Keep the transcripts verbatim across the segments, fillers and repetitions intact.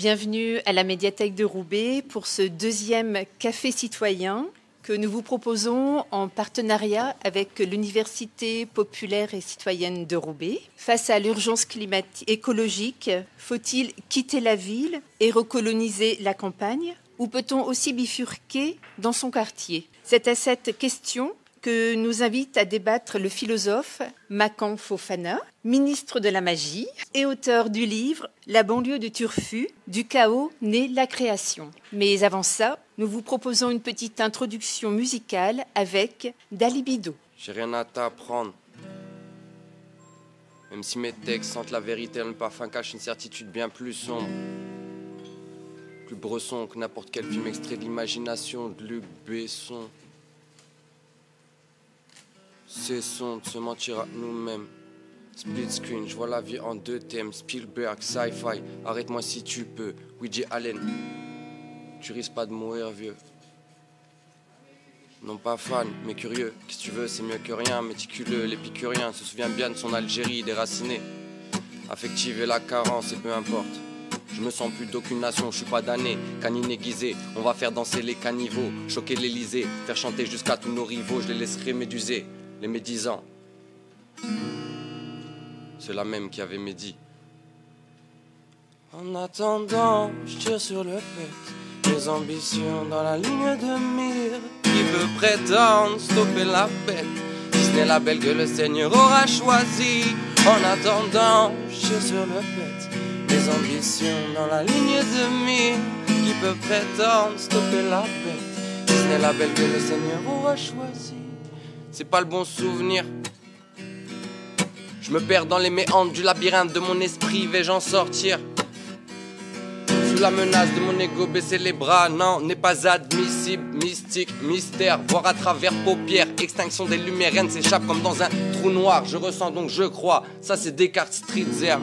Bienvenue à la médiathèque de Roubaix pour ce deuxième café citoyen que nous vous proposons en partenariat avec l'Université populaire et citoyenne de Roubaix. Face à l'urgence climatique écologique, faut-il quitter la ville et recoloniser la campagne? Ou peut-on aussi bifurquer dans son quartier? C'est à cette question que nous invite à débattre le philosophe Makan Fofana, ministre de la Magie et auteur du livre « La banlieue de Turfu, du chaos naît la création ». Mais avant ça, nous vous proposons une petite introduction musicale avec Dalibido. J'ai rien à t'apprendre. Même si mes textes sentent la vérité, le parfum cache une certitude bien plus sombre. Plus bresson que n'importe quel film extrait de l'imagination de Luc Besson. Cessons de se mentir à nous-mêmes. Split screen, je vois la vie en deux thèmes. Spielberg, sci-fi, arrête-moi si tu peux. Woody Allen, tu risques pas de mourir vieux. Non pas fan, mais curieux. Qu'est-ce que tu veux, c'est mieux que rien. Méticuleux, l'épicurien se souvient bien de son Algérie déracinée. Affective et la carence, et peu importe. Je me sens plus d'aucune nation, je suis pas damné, canine aiguisé. On va faire danser les caniveaux, choquer l'Elysée, faire chanter jusqu'à tous nos rivaux. Je les laisserai méduser, les médisants. C'est la même qui avait médit. En attendant, je tire sur le pet. Mes ambitions dans la ligne de mire. Qui peut prétendre stopper la bête? Si ce n'est la belle que le Seigneur aura choisie. En attendant, je tire sur le pet. Mes ambitions dans la ligne de mire. Qui peut prétendre stopper la bête? Si ce n'est la belle que le Seigneur aura choisie. C'est pas le bon souvenir. Je me perds dans les méandres du labyrinthe de mon esprit. Vais-je en sortir? Sous la menace de mon ego, baisser les bras, non, n'est pas admissible. Mystique, mystère, voir à travers paupières. Extinction des lumières, rien ne s'échappe comme dans un trou noir. Je ressens donc je crois, ça c'est Descartes Streetzer.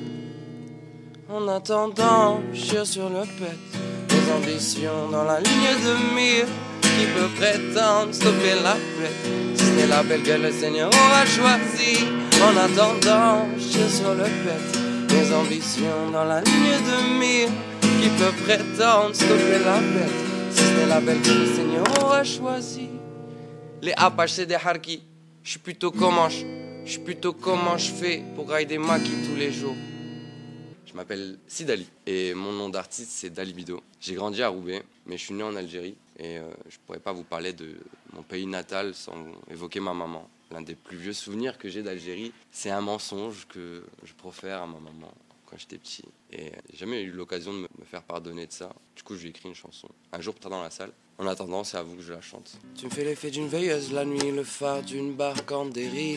En attendant, je tire sur le pet. Mes ambitions dans la ligne de mire. Qui peut prétendre stopper la bête? Si ce n'est la belle que le Seigneur aura choisie. En attendant, je tire sur le pet. Mes ambitions dans la ligne de mire. Qui peut prétendre stopper la bête? Si ce n'est la belle que le Seigneur aura choisie. Les Apaches c'est des harkis. Je suis plutôt comment je Je suis plutôt comment je fais pour grailler des maquis tous les jours. Je m'appelle Sidali et mon nom d'artiste c'est Dalibido. J'ai grandi à Roubaix, mais je suis né en Algérie et euh, je pourrais pas vous parler de mon pays natal sans évoquer ma maman. L'un des plus vieux souvenirs que j'ai d'Algérie, c'est un mensonge que je profère à ma maman quand j'étais petit. Et j'ai jamais eu l'occasion de me faire pardonner de ça. Du coup, je lui ai écrit une chanson. Un jour, plus tard dans la salle. En attendant, c'est à vous que je la chante. Tu me fais l'effet d'une veilleuse la nuit, le phare d'une barque en dérive.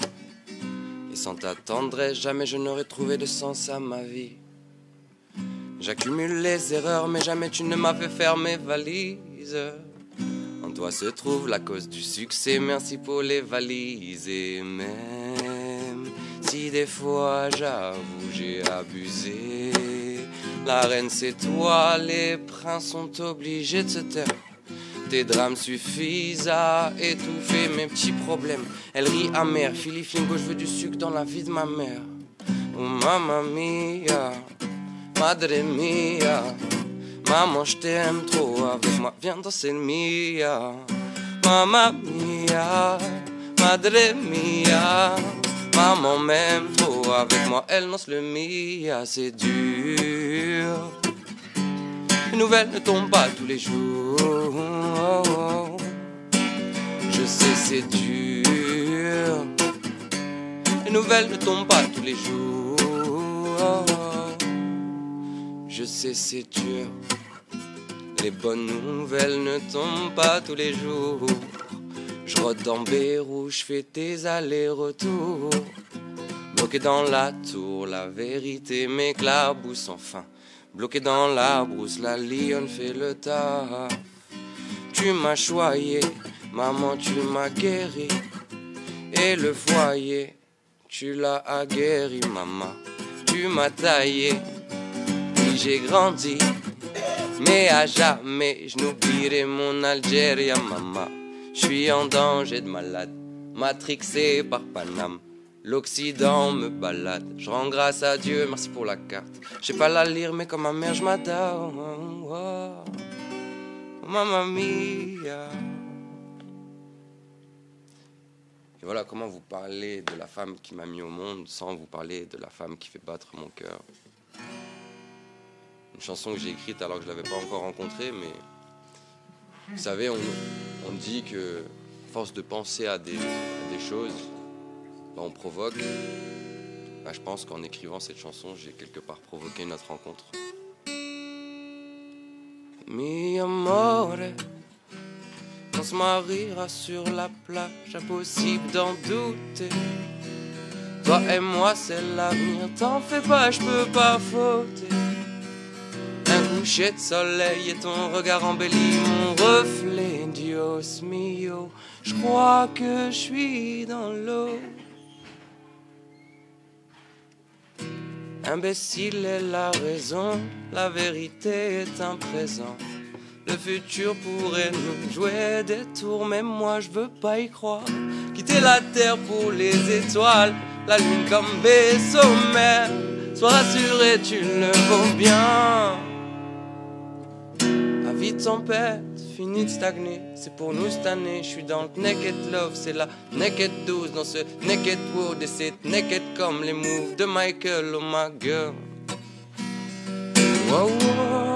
Et sans ta tendresse, jamais je n'aurais trouvé de sens à ma vie. J'accumule les erreurs, mais jamais tu ne m'as fait faire mes valises. En toi se trouve la cause du succès, merci pour les valises. Et même si des fois j'avoue j'ai abusé, la reine c'est toi, les princes sont obligés de se taire. Tes drames suffisent à étouffer mes petits problèmes. Elle rit amère, Philippe Fingo, je veux du sucre dans la vie de ma mère. Oh mamma mia, madre mia, maman je t'aime trop, avec moi viens danser le mia. Mamma mia, madre mia, maman m'aime trop, avec moi elle danse le mia. C'est dur, les nouvelles ne tombent pas tous les jours. Je sais c'est dur, les nouvelles ne tombent pas tous les jours. Je sais c'est dur, les bonnes nouvelles ne tombent pas tous les jours. Je rôde dans Beyrouth, je fais tes allers-retours. Bloqué dans la tour, la vérité m'éclabousse enfin. Bloqué dans la brousse, la lionne fait le tas. Tu m'as choyé, maman tu m'as guéri. Et le foyer, tu l'as aguerri, maman. Tu m'as taillé, puis j'ai grandi. Mais à jamais, je n'oublierai mon Algérie, maman. Je suis en danger de malade, matrixé par Paname. L'Occident me balade, je rends grâce à Dieu, merci pour la carte. Je sais pas la lire, mais comme ma mère, je m'adore. Oh, oh, oh, mamma mia. Et voilà comment vous parlez de la femme qui m'a mis au monde sans vous parler de la femme qui fait battre mon cœur. Une chanson que j'ai écrite alors que je l'avais pas encore rencontrée, mais vous savez, on, on dit que à force de penser à des, à des choses, bah on provoque. Bah je pense qu'en écrivant cette chanson, j'ai quelque part provoqué notre rencontre. Mi amore, on se mariera sur la plage, impossible d'en douter. Toi et moi, c'est l'avenir, t'en fais pas, je peux pas fauter. Un coucher de soleil et ton regard embellit mon reflet. Dios mio, je crois que je suis dans l'eau. Imbécile est la raison, la vérité est un présent. Le futur pourrait nous jouer des tours, mais moi je veux pas y croire. Quitter la terre pour les étoiles, la lune comme vaisseau mère. Sois rassuré, tu le vaux bien. La vie de tempête, fini de stagner. C'est pour nous cette année, je suis dans le naked love. C'est la naked douce dans ce naked world. Et c'est naked comme les moves de Michael, oh my girl. Wow, wow.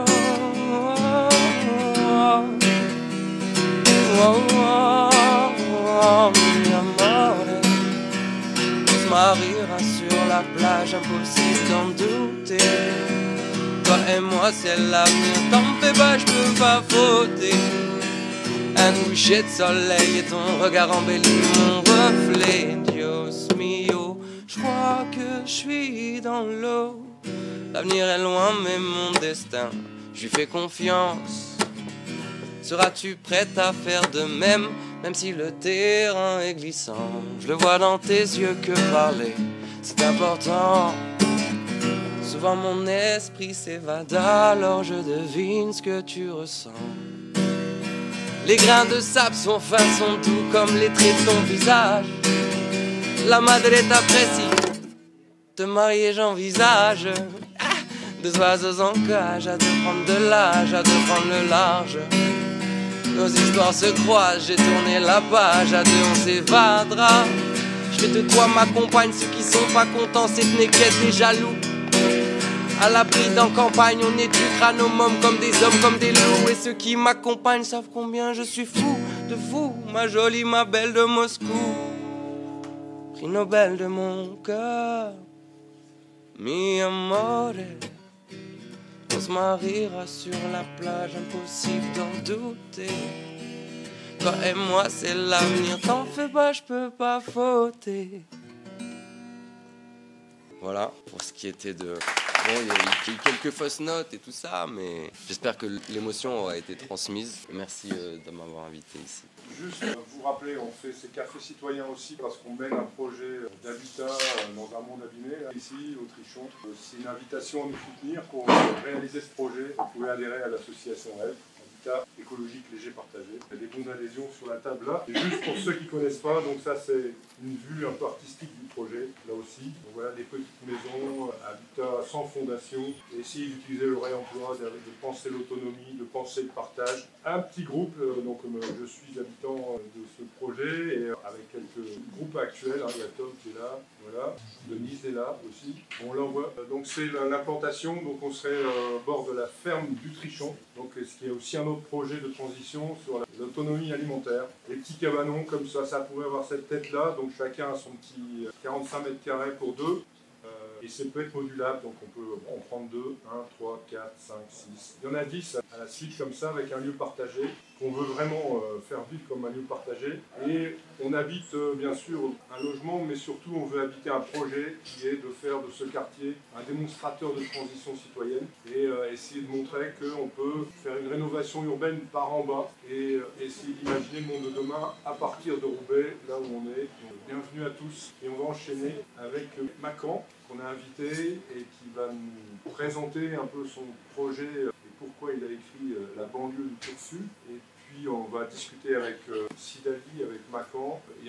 Oh, oh, oh, mi amore, on se mariera sur la plage, impossible d'en douter. Toi et moi c'est l'avenir, t'en fais pas, je peux pas fauter. Un coucher de soleil et ton regard embellit mon reflet. Dios mio, je crois que je suis dans l'eau. L'avenir est loin mais mon destin, je lui fais confiance. Seras-tu prête à faire de même, même si le terrain est glissant? Je le vois dans tes yeux que parler, c'est important. Souvent mon esprit s'évade, alors je devine ce que tu ressens. Les grains de sable sont fins, sont doux comme les traits de ton visage. La madre t'apprécie, te marier j'envisage. Ah, deux oiseaux en cage, à deux prendre de l'âge, à deux prendre le large. Nos histoires se croisent, j'ai tourné la page, à deux on s'évadera. Je fais de toi ma compagne, ceux qui sont pas contents c'est que n'est qu'être des jaloux. À l'abri d'un campagne, on est du crâne aux mômes comme des hommes, comme des loups. Et ceux qui m'accompagnent savent combien je suis fou de vous, ma jolie, ma belle de Moscou. Prix Nobel de mon cœur, mi amore. On se mariera sur la plage, impossible d'en douter. Toi et moi c'est l'avenir, t'en fais pas, je peux pas fauter. Voilà, pour ce qui était de... Bon, il y a eu quelques fausses notes et tout ça, mais j'espère que l'émotion aura été transmise. Merci euh, de m'avoir invité ici. Juste euh, vous rappeler, on fait ces cafés citoyens aussi parce qu'on mène un projet d'habitat euh, dans un monde abîmé, là, ici, au Trichon. Euh, C'est une invitation à nous soutenir pour réaliser ce projet. Vous pouvez adhérer à l'association Rêve, Habitat écologique léger partagé. Il y a des bons d'adhésion sur la table là. Et juste pour ceux qui ne connaissent pas, donc ça c'est une vue un peu artistique du projet, là aussi. Donc voilà, des petites maisons, habitat sans fondation, et essayer d'utiliser le réemploi, de, de penser l'autonomie, de penser le partage. Un petit groupe, euh, donc euh, je suis habitant de ce projet, et euh, avec quelques groupes actuels, hein, il y a Tom qui est là, voilà, Denise est là aussi. On l'envoie. Donc c'est l'implantation, donc on serait euh, au bord de la ferme du Trichon, donc ce qui est aussi un autre projet de transition sur l'autonomie alimentaire. Les petits cabanons comme ça, ça pourrait avoir cette tête-là, donc chacun a son petit quarante-cinq mètres carrés pour deux. Et ça peut être modulable, donc on peut en prendre deux, un, trois, quatre, cinq, six. Il y en a dix à la suite comme ça, avec un lieu partagé, qu'on veut vraiment euh, faire vivre comme un lieu partagé. Et on habite euh, bien sûr un logement, mais surtout on veut habiter un projet qui est de faire de ce quartier un démonstrateur de transition citoyenne et euh, essayer de montrer qu'on peut faire une rénovation urbaine par en bas et euh, essayer d'imaginer le monde de demain à partir de Roubaix, là où on est. Donc, bienvenue à tous et on va enchaîner avec euh, Macan, qu'on a invité et qui va nous présenter un peu son projet et pourquoi il a écrit La banlieue du Turfu. Et puis on va discuter avec Sidali, avec Macan et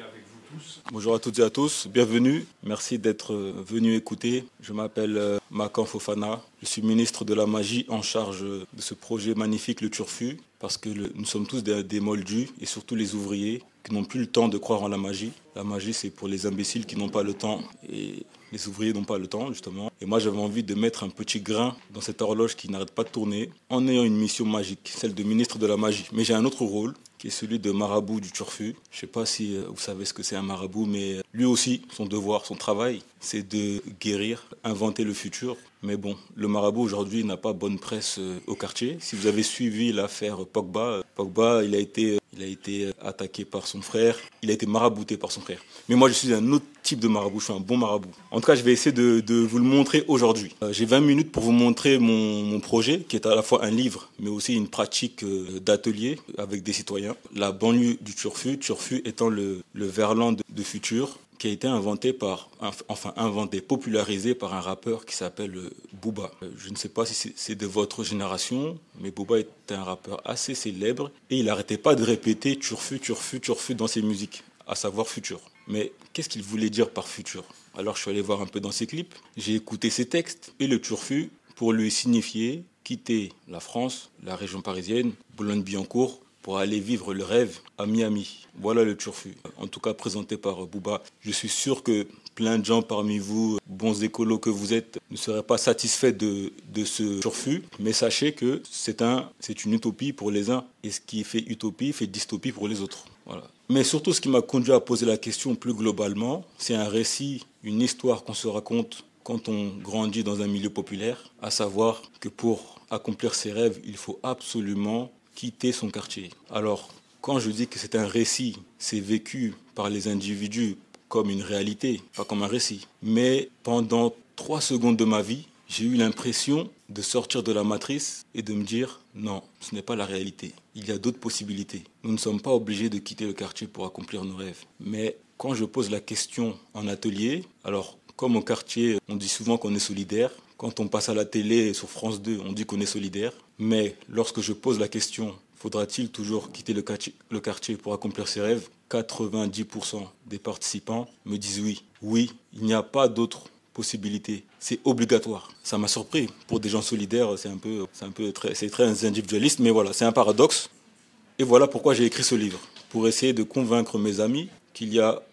avec vous tous. Bonjour à toutes et à tous, bienvenue. Merci d'être venus écouter. Je m'appelle Makan Fofana. Je suis ministre de la Magie en charge de ce projet magnifique, le Turfu, parce que le, nous sommes tous des, des moldus et surtout les ouvriers qui n'ont plus le temps de croire en la magie. La magie, c'est pour les imbéciles qui n'ont pas le temps et les ouvriers n'ont pas le temps, justement. Et moi, j'avais envie de mettre un petit grain dans cette horloge qui n'arrête pas de tourner en ayant une mission magique, celle de ministre de la Magie. Mais j'ai un autre rôle, qui est celui de marabout du Turfu. Je ne sais pas si vous savez ce que c'est un marabout, mais lui aussi, son devoir, son travail, c'est de guérir, inventer le futur. Mais bon, le marabout aujourd'hui n'a pas bonne presse au quartier. Si vous avez suivi l'affaire Pogba, Pogba, il a été, il a été attaqué par son frère, il a été marabouté par son frère. Mais moi, je suis un autre type de marabout, je suis un bon marabout. En tout cas, je vais essayer de, de vous le montrer aujourd'hui. Euh, j'ai vingt minutes pour vous montrer mon, mon projet, qui est à la fois un livre, mais aussi une pratique euh, d'atelier avec des citoyens. La banlieue du Turfu, Turfu étant le, le verlan de, de futur, qui a été inventé par, enfin inventé, popularisé par un rappeur qui s'appelle Booba. Je ne sais pas si c'est de votre génération, mais Booba était un rappeur assez célèbre et il n'arrêtait pas de répéter Turfu, Turfu, Turfu dans ses musiques, à savoir futur. Mais qu'est-ce qu'il voulait dire par futur? Alors je suis allé voir un peu dans ses clips, j'ai écouté ses textes et le Turfu pour lui signifier quitter la France, la région parisienne, Boulogne-Billancourt, pour aller vivre le rêve à Miami. Voilà le Turfu, en tout cas présenté par Booba. Je suis sûr que plein de gens parmi vous, bons écolos que vous êtes, ne seraient pas satisfaits de, de ce Turfu, mais sachez que c'est un, c'est une utopie pour les uns, et ce qui fait utopie fait dystopie pour les autres. Voilà. Mais surtout, ce qui m'a conduit à poser la question plus globalement, c'est un récit, une histoire qu'on se raconte quand on grandit dans un milieu populaire, à savoir que pour accomplir ses rêves, il faut absolument quitter son quartier. Alors, quand je dis que c'est un récit, c'est vécu par les individus comme une réalité, pas comme un récit. Mais pendant trois secondes de ma vie, j'ai eu l'impression de sortir de la matrice et de me dire non, ce n'est pas la réalité. Il y a d'autres possibilités. Nous ne sommes pas obligés de quitter le quartier pour accomplir nos rêves. Mais quand je pose la question en atelier, alors comme au quartier, on dit souvent qu'on est solidaire. Quand on passe à la télé sur France deux, on dit qu'on est solidaire. Mais lorsque je pose la question, faudra-t-il toujours quitter le quartier, le quartier pour accomplir ses rêves? quatre-vingt-dix pour cent des participants me disent oui. Oui, il n'y a pas d'autre possibilité. C'est obligatoire. Ça m'a surpris. Pour des gens solidaires, c'est un peu, c'est un peu très, c'est très individualiste, mais voilà, c'est un paradoxe. Et voilà pourquoi j'ai écrit ce livre. Pour essayer de convaincre mes amis qu'il y a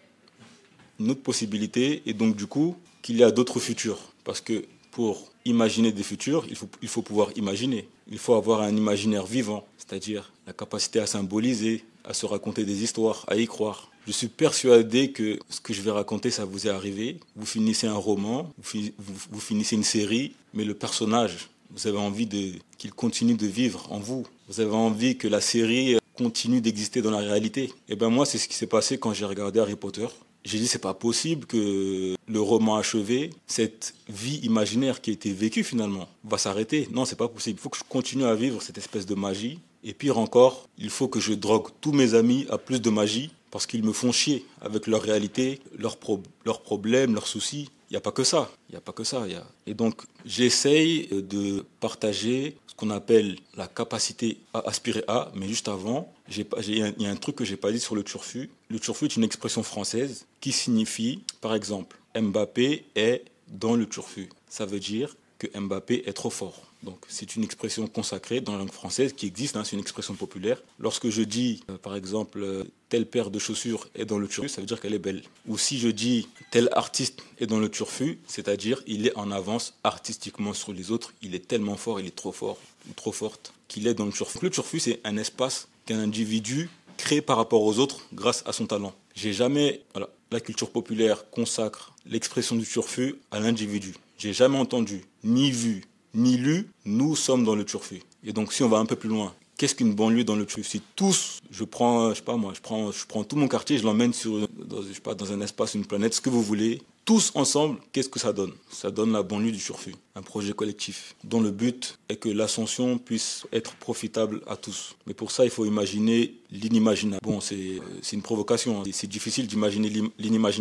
une autre possibilité et donc du coup, qu'il y a d'autres futurs. Parce que pour imaginer des futurs, il faut, il faut pouvoir imaginer. Il faut avoir un imaginaire vivant, c'est-à-dire la capacité à symboliser, à se raconter des histoires, à y croire. Je suis persuadé que ce que je vais raconter, ça vous est arrivé. Vous finissez un roman, vous, fi- vous, vous finissez une série, mais le personnage, vous avez envie de, qu'il continue de vivre en vous. Vous avez envie que la série continue d'exister dans la réalité. Et bien moi, c'est ce qui s'est passé quand j'ai regardé Harry Potter. J'ai dit, c'est pas possible que le roman achevé, cette vie imaginaire qui a été vécue finalement, va s'arrêter. Non, c'est pas possible. Il faut que je continue à vivre cette espèce de magie. Et pire encore, il faut que je drogue tous mes amis à plus de magie parce qu'ils me font chier avec leur réalité, leurs, pro- leurs problèmes, leurs soucis. Il n'y a pas que ça. Il n'y a pas que ça. Y a... Et donc, j'essaye de partager ce qu'on appelle la capacité à aspirer à, mais juste avant, il y a un truc que je n'ai pas dit sur le Turfu. Le Turfu est une expression française qui signifie, par exemple, Mbappé est dans le Turfu. Ça veut dire que Mbappé est trop fort. Donc c'est une expression consacrée dans la langue française qui existe, hein, c'est une expression populaire. Lorsque je dis, euh, par exemple, euh, telle paire de chaussures est dans le Turfu, ça veut dire qu'elle est belle. Ou si je dis tel artiste est dans le Turfu, c'est-à-dire il est en avance artistiquement sur les autres, il est tellement fort, il est trop fort ou trop forte qu'il est dans le Turfu. Le Turfu, c'est un espace qu'un individu crée par rapport aux autres grâce à son talent. J'ai jamais, voilà, la culture populaire consacre l'expression du Turfu à l'individu. J'ai jamais entendu, ni vu, ni lu, nous sommes dans le Turfu. Et donc si on va un peu plus loin, qu'est-ce qu'une banlieue dans le Turfu? Si tous, je prends, je sais pas moi, je prends, je prends tout mon quartier, je l'emmène sur, dans, je sais pas, dans un espace, une planète, ce que vous voulez, tous ensemble, qu'est-ce que ça donne? Ça donne la banlieue du Turfu, un projet collectif dont le but est que l'ascension puisse être profitable à tous. Mais pour ça, il faut imaginer l'inimaginable. Bon, c'est, c'est une provocation, c'est difficile d'imaginer l'inimaginable.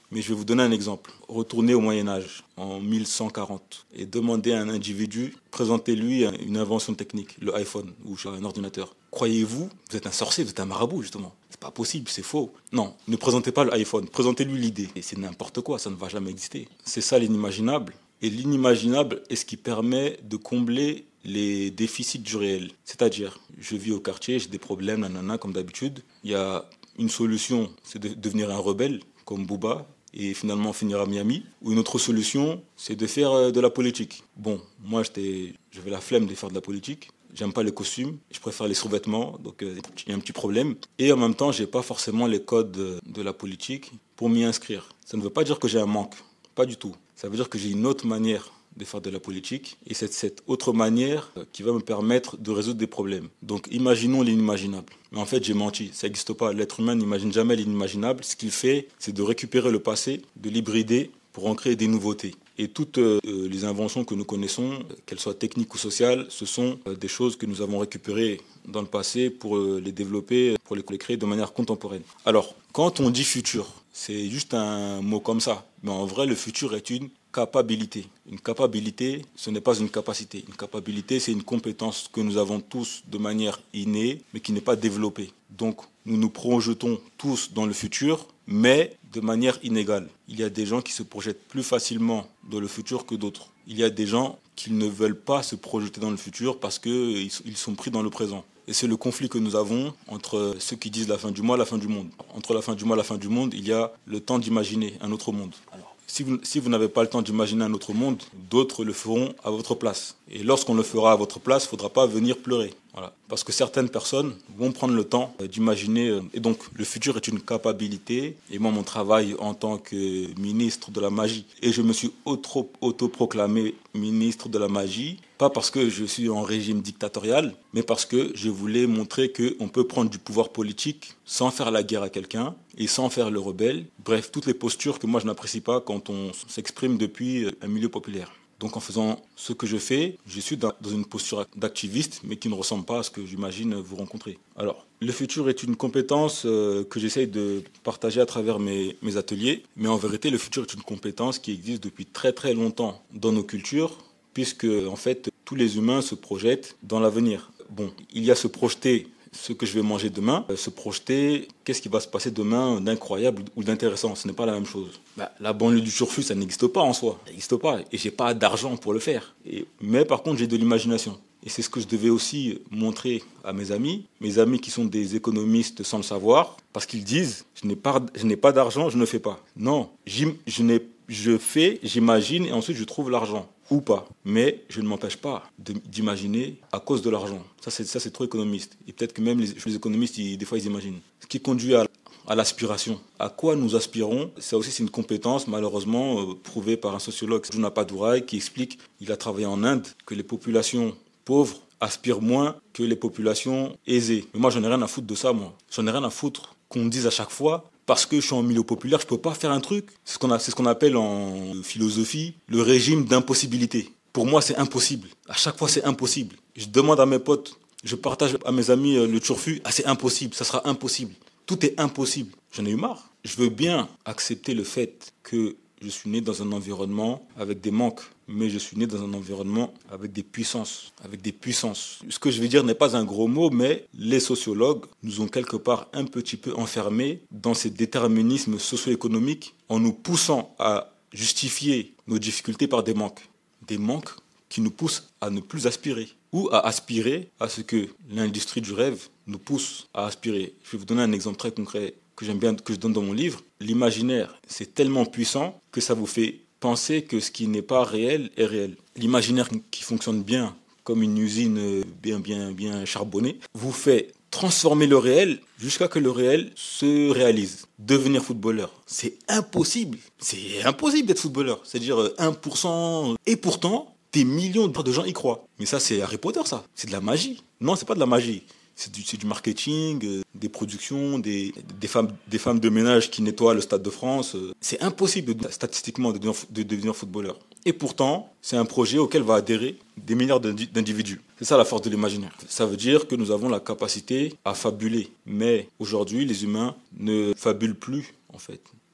Mais je vais vous donner un exemple. Retournez au Moyen-Âge, en mille cent quarante, et demandez à un individu, présentez-lui une invention technique, le iPhone ou un ordinateur. Croyez-vous, vous êtes un sorcier, vous êtes un marabout, justement. C'est pas possible, c'est faux. Non, ne présentez pas l'iPhone, présentez-lui l'idée. Et c'est n'importe quoi, ça ne va jamais exister. C'est ça l'inimaginable. Et l'inimaginable est ce qui permet de combler les déficits du réel. C'est-à-dire, je vis au quartier, j'ai des problèmes, nanana, comme d'habitude. Il y a une solution, c'est de devenir un rebelle, comme Booba, et finalement finir à Miami. Ou une autre solution, c'est de faire de la politique. Bon, moi, j'étais, j'avais la flemme de faire de la politique. J'aime pas les costumes, je préfère les sous-vêtements, donc il euh, y a un petit problème. Et en même temps, j'ai pas forcément les codes de, de la politique pour m'y inscrire. Ça ne veut pas dire que j'ai un manque, pas du tout. Ça veut dire que j'ai une autre manière de faire de la politique, et c'est cette autre manière qui va me permettre de résoudre des problèmes. Donc imaginons l'inimaginable. Mais en fait, j'ai menti, ça n'existe pas. L'être humain n'imagine jamais l'inimaginable. Ce qu'il fait, c'est de récupérer le passé, de l'hybrider pour en créer des nouveautés. Et toutes euh, les inventions que nous connaissons, qu'elles soient techniques ou sociales, ce sont euh, des choses que nous avons récupérées dans le passé pour euh, les développer, pour les créer de manière contemporaine. Alors, quand on dit futur, c'est juste un mot comme ça. Mais en vrai, le futur est une capacité. Une capacité, ce n'est pas une capacité. Une capacité, c'est une compétence que nous avons tous de manière innée, mais qui n'est pas développée. Donc, nous nous projetons tous dans le futur, mais de manière inégale. Il y a des gens qui se projettent plus facilement dans le futur que d'autres. Il y a des gens qui ne veulent pas se projeter dans le futur parce qu'ils sont pris dans le présent. Et c'est le conflit que nous avons entre ceux qui disent la fin du mois, la fin du monde. Entre la fin du mois et la fin du monde, il y a le temps d'imaginer un autre monde. Alors, si vous, si vous n'avez pas le temps d'imaginer un autre monde, d'autres le feront à votre place. Et lorsqu'on le fera à votre place, il ne faudra pas venir pleurer. Voilà. Parce que certaines personnes vont prendre le temps d'imaginer. Et donc, le futur est une capacité. Et moi, mon travail en tant que ministre de la magie, et je me suis autoproclamé ministre de la magie, pas parce que je suis en régime dictatorial, mais parce que je voulais montrer qu'on peut prendre du pouvoir politique sans faire la guerre à quelqu'un et sans faire le rebelle. Bref, toutes les postures que moi je n'apprécie pas quand on s'exprime depuis un milieu populaire. Donc en faisant ce que je fais, je suis dans une posture d'activiste, mais qui ne ressemble pas à ce que j'imagine vous rencontrer. Alors, le futur est une compétence euh, que j'essaye de partager à travers mes, mes ateliers, mais en vérité, le futur est une compétence qui existe depuis très très longtemps dans nos cultures, puisque en fait, tous les humains se projettent dans l'avenir. Bon, il y a se projeter ce que je vais manger demain, se projeter qu'est-ce qui va se passer demain d'incroyable ou d'intéressant. Ce n'est pas la même chose. Bah, la banlieue du Turfu, ça n'existe pas en soi. Ça n'existe pas. Et j'ai pas d'argent pour le faire. Et, mais par contre, j'ai de l'imagination. Et c'est ce que je devais aussi montrer à mes amis, mes amis qui sont des économistes sans le savoir, parce qu'ils disent, je n'ai pas, je n'ai pas d'argent, je ne fais pas. Non, je, n'ai, je fais, j'imagine et ensuite je trouve l'argent. Ou pas. Mais je ne m'empêche pas de, d'imaginer à cause de l'argent. Ça c'est, ça, c'est trop économiste. Et peut-être que même les, les économistes, ils, des fois, ils imaginent. Ce qui conduit à, à l'aspiration. À quoi nous aspirons, ça aussi, c'est une compétence, malheureusement, euh, prouvée par un sociologue, Juna Padurai, qui explique, il a travaillé en Inde, que les populations pauvres aspirent moins que les populations aisées. Mais moi, j'en ai rien à foutre de ça, moi. J'en ai rien à foutre qu'on me dise à chaque fois, parce que je suis en milieu populaire, je ne peux pas faire un truc. C'est ce qu'on a, c'est ce qu'on appelle en philosophie le régime d'impossibilité. Pour moi, c'est impossible. À chaque fois, c'est impossible. Je demande à mes potes, je partage à mes amis le turfu, ah, c'est impossible, ça sera impossible. Tout est impossible. J'en ai eu marre. Je veux bien accepter le fait que je suis né dans un environnement avec des manques, mais je suis né dans un environnement avec des puissances, avec des puissances. Ce que je vais dire n'est pas un gros mot, mais les sociologues nous ont quelque part un petit peu enfermés dans ces déterminismes socio-économiques en nous poussant à justifier nos difficultés par des manques. Des manques qui nous poussent à ne plus aspirer ou à aspirer à ce que l'industrie du rêve nous pousse à aspirer. Je vais vous donner un exemple très concret que j'aime bien, que je donne dans mon livre. L'imaginaire, c'est tellement puissant que ça vous fait penser que ce qui n'est pas réel est réel. L'imaginaire qui fonctionne bien, comme une usine bien, bien, bien charbonnée, vous fait transformer le réel jusqu'à ce que le réel se réalise. Devenir footballeur, c'est impossible. C'est impossible d'être footballeur. C'est-à-dire un pour cent. Et pourtant, des millions de gens y croient. Mais ça, c'est Harry Potter, ça. C'est de la magie. Non, c'est pas de la magie. C'est du, c'est du marketing, euh, des productions, des, des, femmes, des femmes de ménage qui nettoient le Stade de France. Euh, c'est impossible de, statistiquement de devenir, de devenir footballeur. Et pourtant, c'est un projet auquel va adhérer des milliards d'individus. C'est ça la force de l'imaginaire. Ça veut dire que nous avons la capacité à fabuler. Mais aujourd'hui, les humains ne fabulent plus, en fait.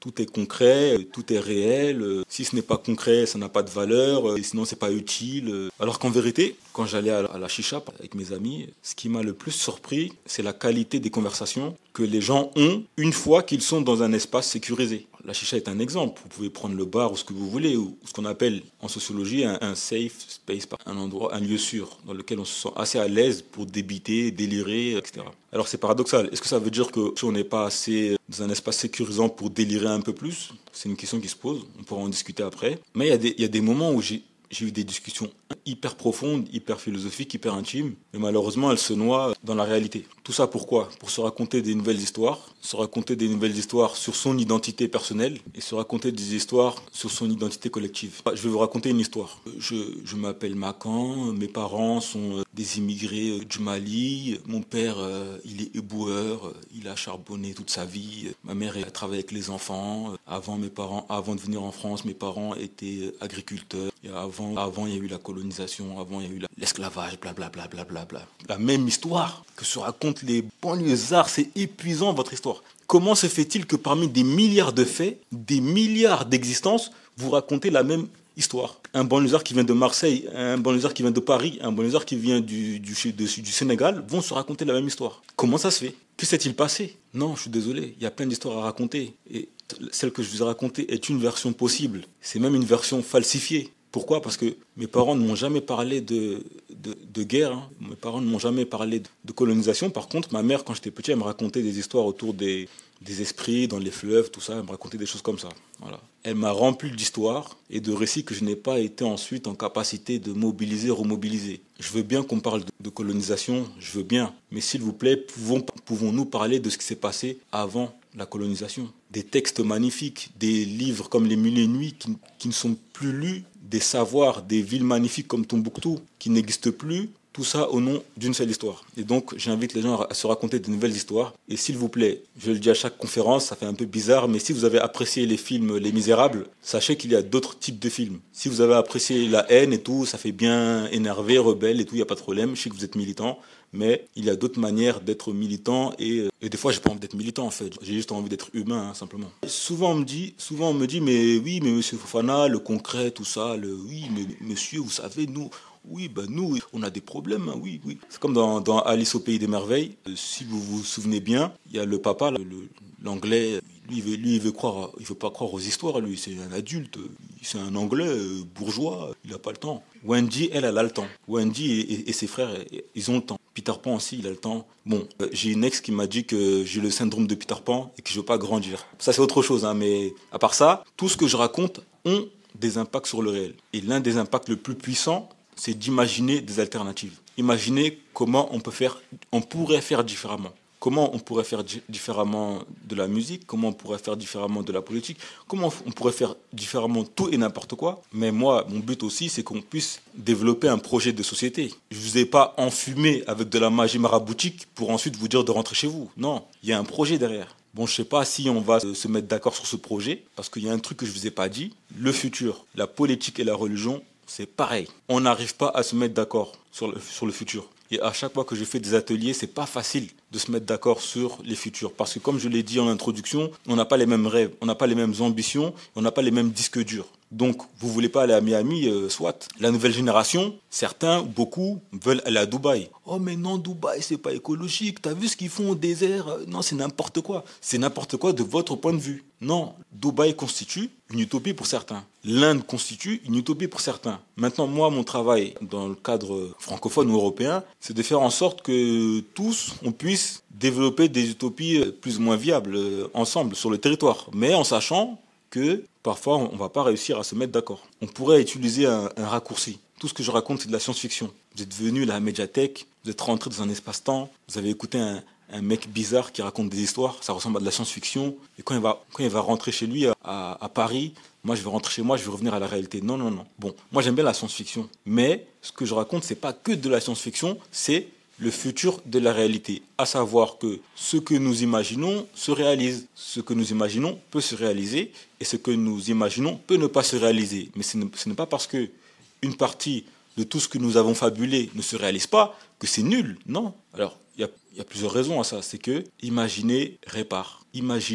Tout est concret, tout est réel. Si ce n'est pas concret, ça n'a pas de valeur, et sinon c'est pas utile. Alors qu'en vérité, quand j'allais à la chicha avec mes amis, ce qui m'a le plus surpris, c'est la qualité des conversations que les gens ont une fois qu'ils sont dans un espace sécurisé. La chicha est un exemple. Vous pouvez prendre le bar ou ce que vous voulez, ou ce qu'on appelle en sociologie un, un safe space, un endroit, un lieu sûr, dans lequel on se sent assez à l'aise pour débiter, délirer, et cetera. Alors c'est paradoxal. Est-ce que ça veut dire que si on n'est pas assez dans un espace sécurisant pour délirer un peu plus? C'est une question qui se pose. On pourra en discuter après. Mais il y a des, il y a des moments où j'ai J'ai eu des discussions hyper profondes, hyper philosophiques, hyper intimes, mais malheureusement elles se noient dans la réalité. Tout ça pourquoi? Pour se raconter des nouvelles histoires, se raconter des nouvelles histoires sur son identité personnelle et se raconter des histoires sur son identité collective. Je vais vous raconter une histoire. Je, je m'appelle Makan, mes parents sont des immigrés du Mali, mon père il est éboueur, il a charbonné toute sa vie, ma mère a travaillé avec les enfants. Avant mes parents, avant de venir en France, mes parents étaient agriculteurs. Et avant, avant, il y a eu la colonisation, avant, il y a eu la, l'esclavage, blablabla. Bla, bla, bla. La même histoire que se racontent les banlieusards, c'est épuisant votre histoire. Comment se fait-il que parmi des milliards de faits, des milliards d'existences, vous racontez la même histoire? Un banlieusard qui vient de Marseille, un banlieusard qui vient de Paris, un banlieusard qui vient du, du, du, du Sénégal vont se raconter la même histoire. Comment ça se fait? Que s'est-il passé? Non, je suis désolé, il y a plein d'histoires à raconter. Et celle que je vous ai racontée est une version possible. C'est même une version falsifiée. Pourquoi? Parce que mes parents ne m'ont jamais parlé de, de, de guerre, hein. Mes parents ne m'ont jamais parlé de, de colonisation. Par contre, ma mère, quand j'étais petit, elle me racontait des histoires autour des, des esprits, dans les fleuves, tout ça. Elle me racontait des choses comme ça. Voilà. Elle m'a rempli d'histoires et de récits que je n'ai pas été ensuite en capacité de mobiliser, remobiliser. Je veux bien qu'on parle de, de colonisation, je veux bien. Mais s'il vous plaît, pouvons, pouvons-nous parler de ce qui s'est passé avant la colonisation? Des textes magnifiques, des livres comme Les Mille et Nuits qui, qui ne sont plus lus, des savoirs, des villes magnifiques comme Tombouctou qui n'existent plus, tout ça au nom d'une seule histoire. Et donc j'invite les gens à se raconter de nouvelles histoires. Et s'il vous plaît, je le dis à chaque conférence, ça fait un peu bizarre, mais si vous avez apprécié les films Les Misérables, sachez qu'il y a d'autres types de films. Si vous avez apprécié la haine et tout, ça fait bien énervé, rebelle et tout, il n'y a pas de problème, je sais que vous êtes militant. Mais il y a d'autres manières d'être militant et, et des fois j'ai pas envie d'être militant en fait. J'ai juste envie d'être humain hein, simplement. Souvent on me dit, souvent on me dit mais oui mais Monsieur Fofana, le concret tout ça, le oui mais monsieur vous savez nous, oui ben nous on a des problèmes hein, oui oui. C'est comme dans, dans Alice au pays des merveilles. Euh, si vous vous souvenez bien, il y a le papa, le, le, l'anglais. Lui il, veut, lui, il veut croire, il veut pas croire aux histoires. Lui, c'est un adulte, c'est un anglais euh, bourgeois. Il a pas le temps. Wendy, elle, elle a le temps. Wendy et, et, et ses frères, ils ont le temps. Peter Pan aussi, il a le temps. Bon, euh, j'ai une ex qui m'a dit que j'ai le syndrome de Peter Pan et que je veux pas grandir. Ça, c'est autre chose, hein, mais à part ça, tout ce que je raconte ont des impacts sur le réel. Et l'un des impacts le plus puissants, c'est d'imaginer des alternatives. Imaginer comment on peut faire, on pourrait faire différemment. Comment on pourrait faire différemment de la musique, comment on pourrait faire différemment de la politique, comment on pourrait faire différemment tout et n'importe quoi. Mais moi, mon but aussi, c'est qu'on puisse développer un projet de société. Je ne vous ai pas enfumé avec de la magie maraboutique pour ensuite vous dire de rentrer chez vous. Non, il y a un projet derrière. Bon, je ne sais pas si on va se mettre d'accord sur ce projet, parce qu'il y a un truc que je ne vous ai pas dit. Le futur, la politique et la religion, c'est pareil. On n'arrive pas à se mettre d'accord sur le, sur le futur. Et à chaque fois que je fais des ateliers, c'est pas facile de se mettre d'accord sur les futurs. Parce que comme je l'ai dit en introduction, on n'a pas les mêmes rêves, on n'a pas les mêmes ambitions, on n'a pas les mêmes disques durs. Donc, vous voulez pas aller à Miami, euh, soit. La nouvelle génération, certains, beaucoup, veulent aller à Dubaï. Oh mais non, Dubaï, c'est pas écologique. T'as vu ce qu'ils font au désert? Non, c'est n'importe quoi. C'est n'importe quoi de votre point de vue. Non, Dubaï constitue une utopie pour certains. L'Inde constitue une utopie pour certains. Maintenant, moi, mon travail dans le cadre francophone ou européen, c'est de faire en sorte que tous, on puisse développer des utopies plus ou moins viables euh, ensemble sur le territoire. Mais en sachant que parfois, on ne va pas réussir à se mettre d'accord. On pourrait utiliser un, un raccourci. Tout ce que je raconte, c'est de la science-fiction. Vous êtes venu à la médiathèque, vous êtes rentré dans un espace-temps, vous avez écouté un, un mec bizarre qui raconte des histoires, ça ressemble à de la science-fiction. Et quand il va, quand il va rentrer chez lui à, à, à Paris, moi je vais rentrer chez moi, je vais revenir à la réalité. Non, non, non. Bon, moi j'aime bien la science-fiction. Mais ce que je raconte, c'est pas que de la science-fiction, c'est le futur de la réalité, à savoir que ce que nous imaginons se réalise, ce que nous imaginons peut se réaliser et ce que nous imaginons peut ne pas se réaliser. Mais ce n'est pas parce que une partie de tout ce que nous avons fabulé ne se réalise pas que c'est nul, non. Alors, il y a, y a plusieurs raisons à ça. C'est que imaginer répare, imaginer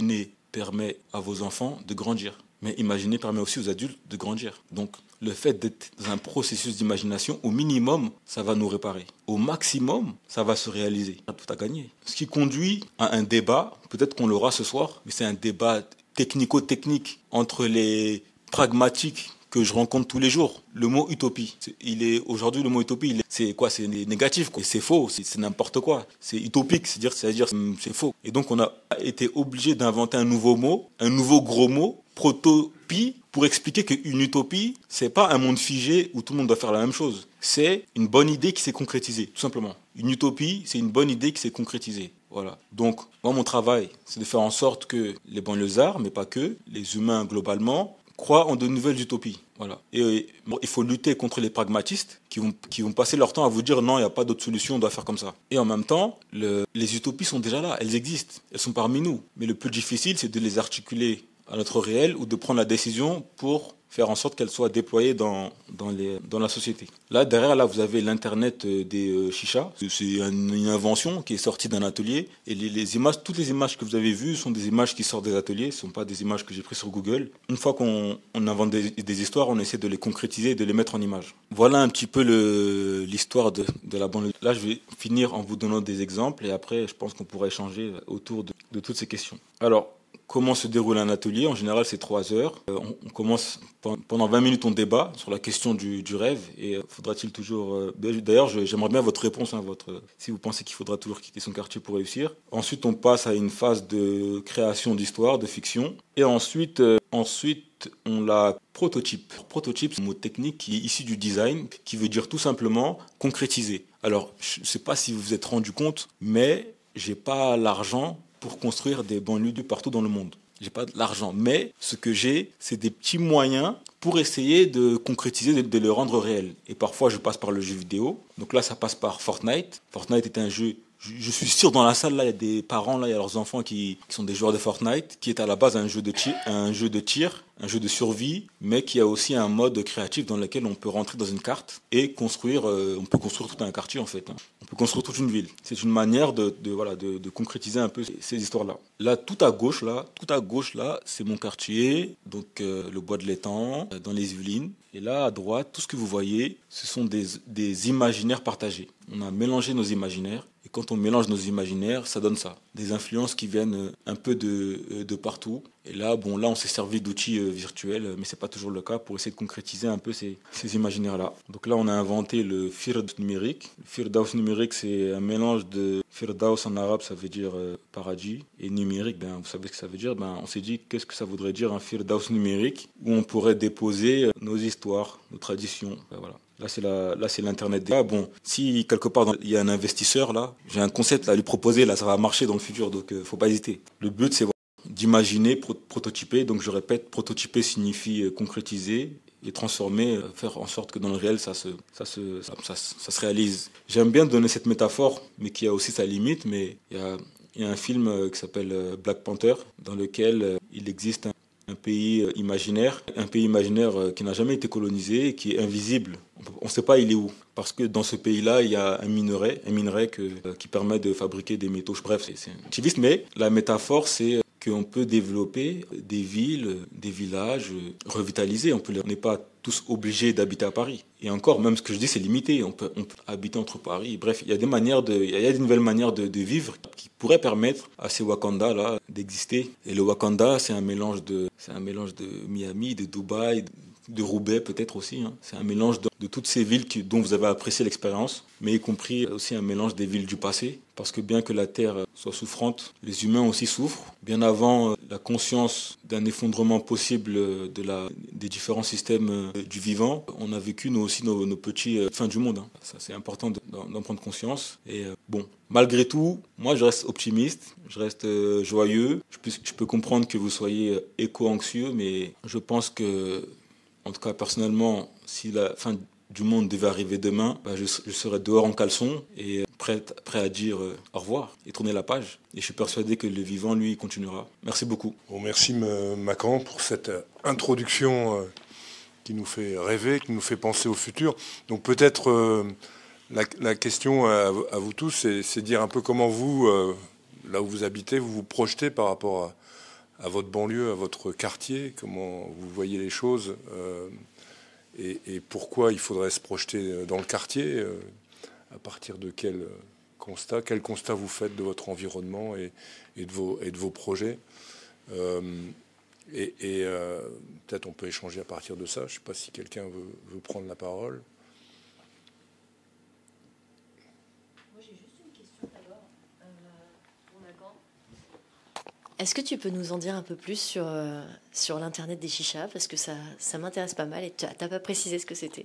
permet à vos enfants de grandir. Mais imaginer permet aussi aux adultes de grandir. Donc, le fait d'être dans un processus d'imagination, au minimum, ça va nous réparer. Au maximum, ça va se réaliser. Tout à gagner. Ce qui conduit à un débat, peut-être qu'on l'aura ce soir, mais c'est un débat technico-technique entre les pragmatiques que je rencontre tous les jours. Le mot utopie, il est aujourd'hui le mot utopie, il est, c'est quoi? C'est négatif, quoi. C'est faux, c'est, c'est n'importe quoi. C'est utopique, c'est-à-dire, c'est-à-dire c'est faux. Et donc on a été obligé d'inventer un nouveau mot, un nouveau gros mot, protopie, pour expliquer qu'une utopie, c'est pas un monde figé où tout le monde doit faire la même chose. C'est une bonne idée qui s'est concrétisée, tout simplement. Une utopie, c'est une bonne idée qui s'est concrétisée. Voilà. Donc, moi, mon travail, c'est de faire en sorte que les banlieusards, mais pas que, les humains globalement, croient en de nouvelles utopies. Voilà. Et bon, il faut lutter contre les pragmatistes qui vont, qui vont passer leur temps à vous dire non, il n'y a pas d'autre solution, on doit faire comme ça. Et en même temps, le, les utopies sont déjà là, elles existent, elles sont parmi nous. Mais le plus difficile, c'est de les articuler à notre réel ou de prendre la décision pour faire en sorte qu'elles soient déployées dans, dans, les, dans la société. Là, derrière, là, vous avez l'Internet des euh, chichas. C'est une, une invention qui est sortie d'un atelier. Et les, les images, toutes les images que vous avez vues sont des images qui sortent des ateliers. Ce ne sont pas des images que j'ai prises sur Google. Une fois qu'on on invente des, des histoires, on essaie de les concrétiser et de les mettre en images. Voilà un petit peu le, l'histoire de, de la banlieue. Là, je vais finir en vous donnant des exemples. Et après, je pense qu'on pourra échanger autour de, de toutes ces questions. Alors, comment se déroule un atelier? En général, c'est trois heures. Euh, on, on commence pendant vingt minutes, on débat sur la question du, du rêve. Et euh, faudra-t-il toujours... Euh, d'ailleurs, je, j'aimerais bien votre réponse, hein, votre, si vous pensez qu'il faudra toujours quitter son quartier pour réussir. Ensuite, on passe à une phase de création d'histoire, de fiction. Et ensuite, euh, ensuite on la prototype. Prototype, c'est un mot technique qui est issu du design, qui veut dire tout simplement concrétiser. Alors, je ne sais pas si vous vous êtes rendu compte, mais j'ai pas l'argent pour construire des banlieues de partout dans le monde. J'ai pas de l'argent, mais ce que j'ai, c'est des petits moyens pour essayer de concrétiser, de, de le rendre réel. Et parfois, je passe par le jeu vidéo. Donc là, ça passe par Fortnite. Fortnite est un jeu... Je, je suis sûr, dans la salle, là, il y a des parents, là, il y a leurs enfants qui, qui sont des joueurs de Fortnite, qui est à la base un jeu de tir, un jeu de tir, un jeu de survie, mais qui a aussi un mode créatif dans lequel on peut rentrer dans une carte et construire, euh, on peut construire tout un quartier, en fait. Hein. On peut construire toute une ville. C'est une manière de, de, voilà, de, de concrétiser un peu ces, ces histoires-là. Là, tout à gauche, là, tout à gauche, là, c'est mon quartier, donc euh, le bois de l'étang, euh, dans les Yvelines. Et là, à droite, tout ce que vous voyez, ce sont des, des imaginaires partagés. On a mélangé nos imaginaires. Et quand on mélange nos imaginaires, ça donne ça. Des influences qui viennent un peu de, de partout. Et là, bon, là, on s'est servi d'outils virtuels, mais c'est pas toujours le cas pour essayer de concrétiser un peu ces, ces imaginaires-là. Donc là, on a inventé le Firdaus numérique. Le Firdaus numérique, c'est un mélange de Firdaus en arabe, ça veut dire euh, paradis. Et numérique, ben, vous savez ce que ça veut dire. Ben, on s'est dit, qu'est-ce que ça voudrait dire un Firdaus numérique où on pourrait déposer nos histoires, nos traditions. Ben, voilà. Là, c'est la, là, c'est l'Internet. Ah, bon, si quelque part dans, il y a un investisseur, là, j'ai un concept à lui proposer, là, ça va marcher dans le futur, donc euh, faut pas hésiter. Le but, c'est voilà, d'imaginer, pro- prototyper. Donc, je répète, prototyper signifie euh, concrétiser et transformer, euh, faire en sorte que dans le réel, ça se, ça se, ça, ça, ça se réalise. J'aime bien donner cette métaphore, mais qui a aussi sa limite, mais il y a, il y a un film euh, qui s'appelle euh, Black Panther, dans lequel euh, il existe un un pays imaginaire, un pays imaginaire qui n'a jamais été colonisé, qui est invisible. On ne sait pas il est où. Parce que dans ce pays-là, il y a un minerai, un minerai que, qui permet de fabriquer des métaux. Bref, c'est, c'est activiste, mais la métaphore, c'est qu'on peut développer des villes, des villages revitalisés. On peut, on n'est pas tous obligés d'habiter à Paris. Et encore, même ce que je dis, c'est limité. On peut, on peut habiter entre Paris. Bref, il y a des manières de, il y a des nouvelles manières de, de vivre qui pourraient permettre à ces Wakanda-là d'exister. Et le Wakanda, c'est un mélange de, c'est un mélange de Miami, de Dubaï, de Roubaix peut-être aussi. Hein. C'est un mélange de, de toutes ces villes qui, dont vous avez apprécié l'expérience, mais y compris aussi un mélange des villes du passé. Parce que bien que la Terre soit souffrante, les humains aussi souffrent. Bien avant la conscience d'un effondrement possible de la, des différents systèmes du vivant, on a vécu nous aussi nos, nos petits fins du monde. Hein. Ça, c'est important de, d'en prendre conscience. Et euh, bon, malgré tout, moi je reste optimiste, je reste euh, joyeux. Je peux, je peux comprendre que vous soyez éco-anxieux, mais je pense que, en tout cas personnellement, si la fin du monde devait arriver demain, bah, je, je serais dehors en caleçon et prêt, prêt à dire euh, au revoir et tourner la page. Et je suis persuadé que le vivant, lui, continuera. Merci beaucoup. Bon, merci Macan pour cette introduction euh, qui nous fait rêver, qui nous fait penser au futur. Donc peut-être euh, la, la question à, à vous tous, c'est, c'est dire un peu comment vous, euh, là où vous habitez, vous vous projetez par rapport à votre banlieue, à votre quartier, comment vous voyez les choses, euh, et, et pourquoi il faudrait se projeter dans le quartier, euh, à partir de quel constat, quel constat vous faites de votre environnement et, et, de, vos, et de vos projets. Euh, et et euh, peut-être on peut échanger à partir de ça. Je ne sais pas si quelqu'un veut, veut prendre la parole. Est-ce que tu peux nous en dire un peu plus sur, euh, sur l'Internet des chichas? Parce que ça, ça m'intéresse pas mal et tu n'as pas précisé ce que c'était.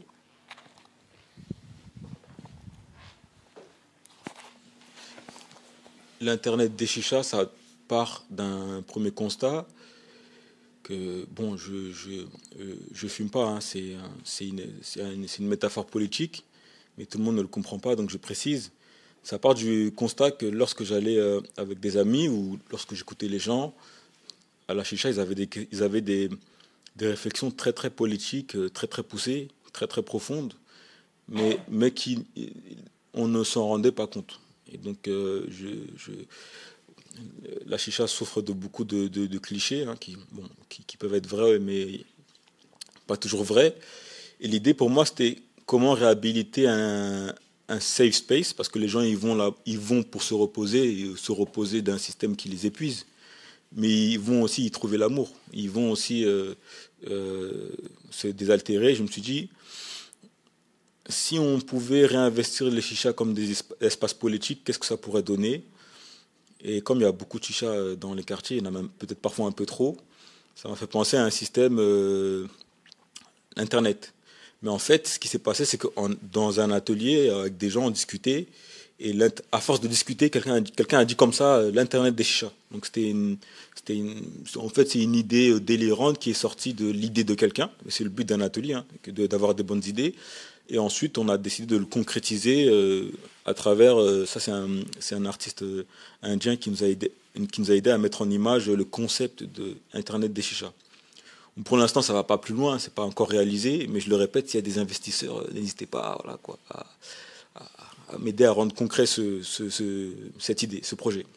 L'Internet des chichas, ça part d'un premier constat que, bon, je je, euh, je fume pas, hein, c'est c'est une, une, une métaphore politique, mais tout le monde ne le comprend pas, donc je précise. Ça part du constat que lorsque j'allais euh, avec des amis ou lorsque j'écoutais les gens, à la chicha, ils avaient des, ils avaient des, des réflexions très très politiques, très très poussées, très très profondes, mais, mais qui, on ne s'en rendait pas compte. Et donc, euh, je, je, la chicha souffre de beaucoup de, de, de clichés, hein, qui, bon, qui, qui peuvent être vrais, mais pas toujours vrais. Et l'idée pour moi, c'était comment réhabiliter un un safe space, parce que les gens ils vont là, ils vont pour se reposer, et se reposer d'un système qui les épuise, mais ils vont aussi y trouver l'amour, ils vont aussi euh, euh, se désaltérer. Je me suis dit, si on pouvait réinvestir les chichas comme des espaces politiques, qu'est-ce que ça pourrait donner? Et comme il y a beaucoup de chichas dans les quartiers, il y en a même peut-être parfois un peu trop, ça m'a fait penser à un système euh, Internet. Mais en fait, ce qui s'est passé, c'est que dans un atelier, avec des gens, on discutait, et à force de discuter, quelqu'un a, quelqu'un a dit comme ça, l'Internet des chichas. Donc c'était une, c'était une, en fait, c'est une idée délirante qui est sortie de l'idée de quelqu'un. C'est le but d'un atelier, hein, d'avoir des bonnes idées. Et ensuite, on a décidé de le concrétiser euh, à travers, euh, ça c'est un, c'est un artiste indien qui nous a aidé, qui nous a aidé à mettre en image le concept de Internet des chichas. Pour l'instant, ça ne va pas plus loin, c'est pas encore réalisé, mais je le répète, s'il y a des investisseurs, n'hésitez pas, voilà, quoi, à, à, à m'aider à rendre concret ce, ce, ce, cette idée, ce projet.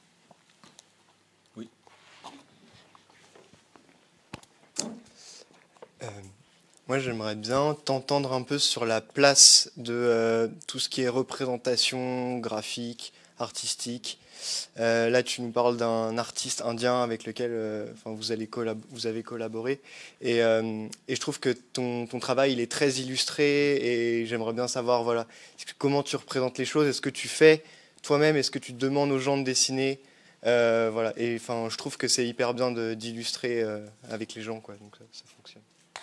Oui. Euh, moi, j'aimerais bien t'entendre un peu sur la place de euh, tout ce qui est représentation graphique, artistique. Euh, là, tu nous parles d'un artiste indien avec lequel euh, enfin, vous, allez collab vous avez collaboré. Et, euh, et je trouve que ton, ton travail, il est très illustré. Et j'aimerais bien savoir, voilà, comment tu représentes les choses. Est-ce que tu fais toi-même? Est-ce que tu demandes aux gens de dessiner? euh, voilà. Et enfin, je trouve que c'est hyper bien d'illustrer euh, avec les gens, quoi. Donc ça, ça fonctionne.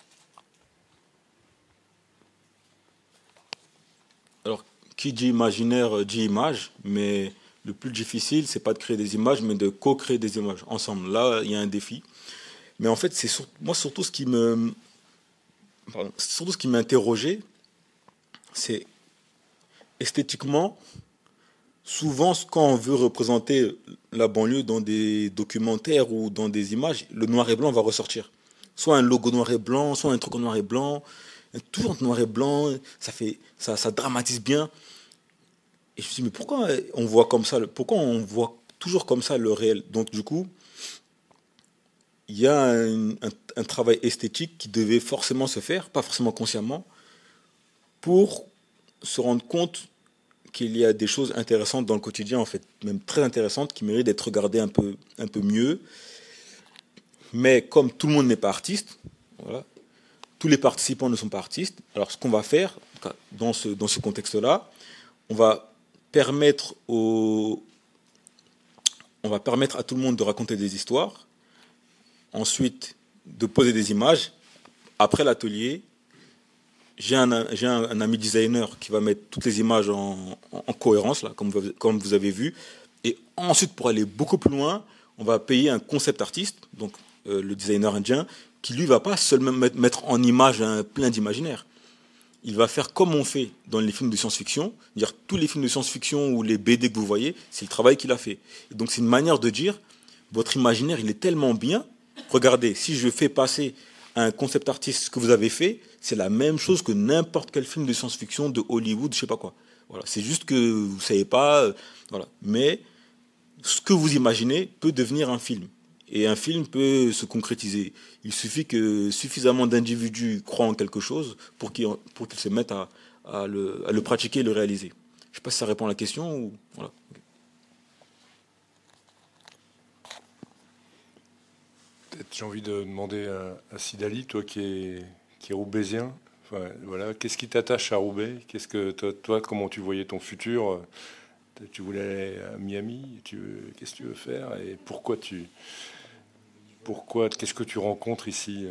Alors, qui dit imaginaire dit image, mais le plus difficile, c'est pas de créer des images, mais de co-créer des images ensemble. Là, il y a un défi. Mais en fait, c'est sur, moi surtout ce qui me, pardon, surtout ce qui m'a interrogé, c'est esthétiquement, souvent quand on veut représenter la banlieue dans des documentaires ou dans des images, le noir et blanc va ressortir. Soit un logo noir et blanc, soit un truc en noir et blanc, tout en noir et blanc, ça fait, ça, ça dramatise bien. Et je me suis dit, mais pourquoi on voit comme ça, pourquoi on voit toujours comme ça le réel? Donc du coup, il y a un, un, un travail esthétique qui devait forcément se faire, pas forcément consciemment, pour se rendre compte qu'il y a des choses intéressantes dans le quotidien, en fait, même très intéressantes, qui méritent d'être regardées un peu, un peu mieux. Mais comme tout le monde n'est pas artiste, voilà, tous les participants ne sont pas artistes, alors ce qu'on va faire, dans ce, dans ce contexte-là, on va permettre aux, on va permettre à tout le monde de raconter des histoires, ensuite de poser des images. Après l'atelier, j'ai un, j'ai un, un ami designer qui va mettre toutes les images en, en, en cohérence, là, comme vous, comme vous avez vu. Et ensuite, pour aller beaucoup plus loin, on va payer un concept artiste, donc euh, le designer indien, qui lui va pas seulement mettre en image un plein d'imaginaires. Il va faire comme on fait dans les films de science-fiction, dire tous les films de science-fiction ou les B D que vous voyez, c'est le travail qu'il a fait. Et donc c'est une manière de dire, votre imaginaire, il est tellement bien, regardez, si je fais passer un concept artiste ce que vous avez fait, c'est la même chose que n'importe quel film de science-fiction, de Hollywood, je sais pas quoi. Voilà, c'est juste que vous savez pas, euh, voilà. Mais ce que vous imaginez peut devenir un film. Et un film peut se concrétiser. Il suffit que suffisamment d'individus croient en quelque chose pour qu'ils pour qu'ils se mettent à, à, le, à le pratiquer et le réaliser. Je ne sais pas si ça répond à la question. Ou... Voilà. Peut-être j'ai envie de demander à, à Sidali, toi qui es, qui est roubaisien, enfin, voilà, qu'est-ce qui t'attache à Roubaix? Qu'est-ce que toi, toi, comment tu voyais ton futur? Tu voulais aller à Miami, tu veux, qu'est-ce que tu veux faire et pourquoi tu, pourquoi, qu'est-ce que tu rencontres ici?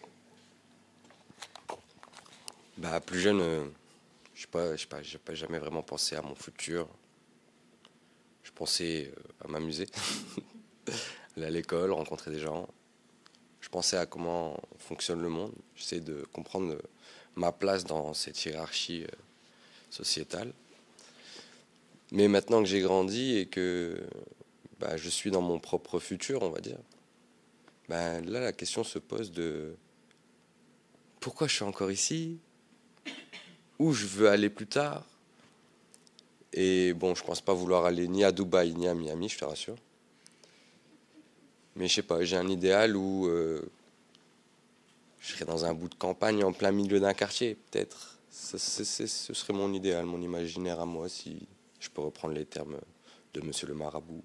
Bah, plus jeune, euh, je sais pas, je sais pas, j'ai pas jamais vraiment pensé à mon futur. Je pensais euh, à m'amuser, aller à l'école, rencontrer des gens. Je pensais à comment fonctionne le monde. J'essayais de comprendre euh, ma place dans cette hiérarchie euh, sociétale. Mais maintenant que j'ai grandi et que bah, je suis dans mon propre futur, on va dire, bah, là la question se pose de pourquoi je suis encore ici, où je veux aller plus tard. Et bon, je pense pas vouloir aller ni à Dubaï ni à Miami, je te rassure. Mais je sais pas, j'ai un idéal où euh, je serais dans un bout de campagne en plein milieu d'un quartier, peut-être. Ce, ce, ce serait mon idéal, mon imaginaire à moi, si je peux reprendre les termes de Monsieur le Marabout.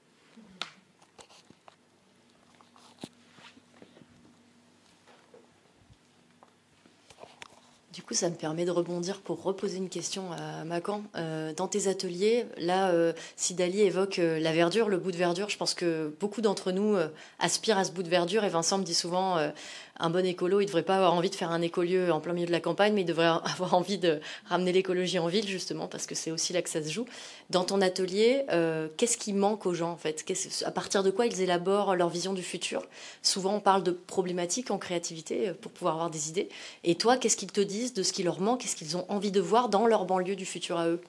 Du coup, ça me permet de rebondir pour reposer une question à Makan. Euh, dans tes ateliers, là, euh, Sidali évoque euh, la verdure, le bout de verdure. Je pense que beaucoup d'entre nous euh, aspirent à ce bout de verdure. Et Vincent me dit souvent, euh, un bon écolo, il ne devrait pas avoir envie de faire un écolieu en plein milieu de la campagne, mais il devrait avoir envie de ramener l'écologie en ville, justement, parce que c'est aussi là que ça se joue. Dans ton atelier, euh, qu'est-ce qui manque aux gens, en fait? Qu'est-ce, à partir de quoi ils élaborent leur vision du futur? Souvent, on parle de problématiques en créativité pour pouvoir avoir des idées. Et toi, qu'est-ce qu'ils te disent de ce qui leur manque, qu'est-ce qu'ils ont envie de voir dans leur banlieue du futur à eux?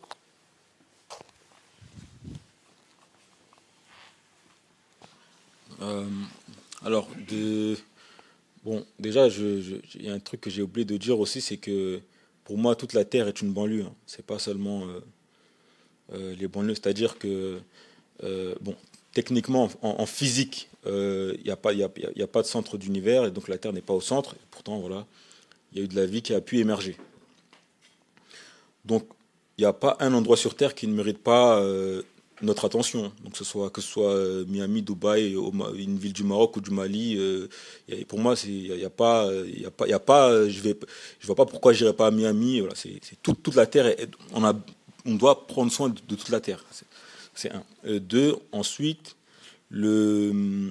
euh, Alors, de... bon, déjà, il y a un truc que j'ai oublié de dire aussi, c'est que pour moi, toute la Terre est une banlieue. Hein. C'est pas seulement euh, euh, les banlieues. C'est-à-dire que, euh, bon, techniquement, en, en physique, il euh, n'y a, a, a, a pas de centre d'univers, et donc la Terre n'est pas au centre. Et pourtant, voilà, il y a eu de la vie qui a pu émerger. Donc, il n'y a pas un endroit sur Terre qui ne mérite pas euh, notre attention. Donc, que ce soit, que ce soit euh, Miami, Dubaï, une ville du Maroc ou du Mali. Euh, y a, pour moi, il n'y a, a pas, y a pas, y a pas je ne je vois pas pourquoi je n'irais pas à Miami. Voilà, c'est, c'est tout, toute la Terre. Est, on, a, on doit prendre soin de, de toute la Terre. C'est, c'est un. Euh, deux, ensuite, le,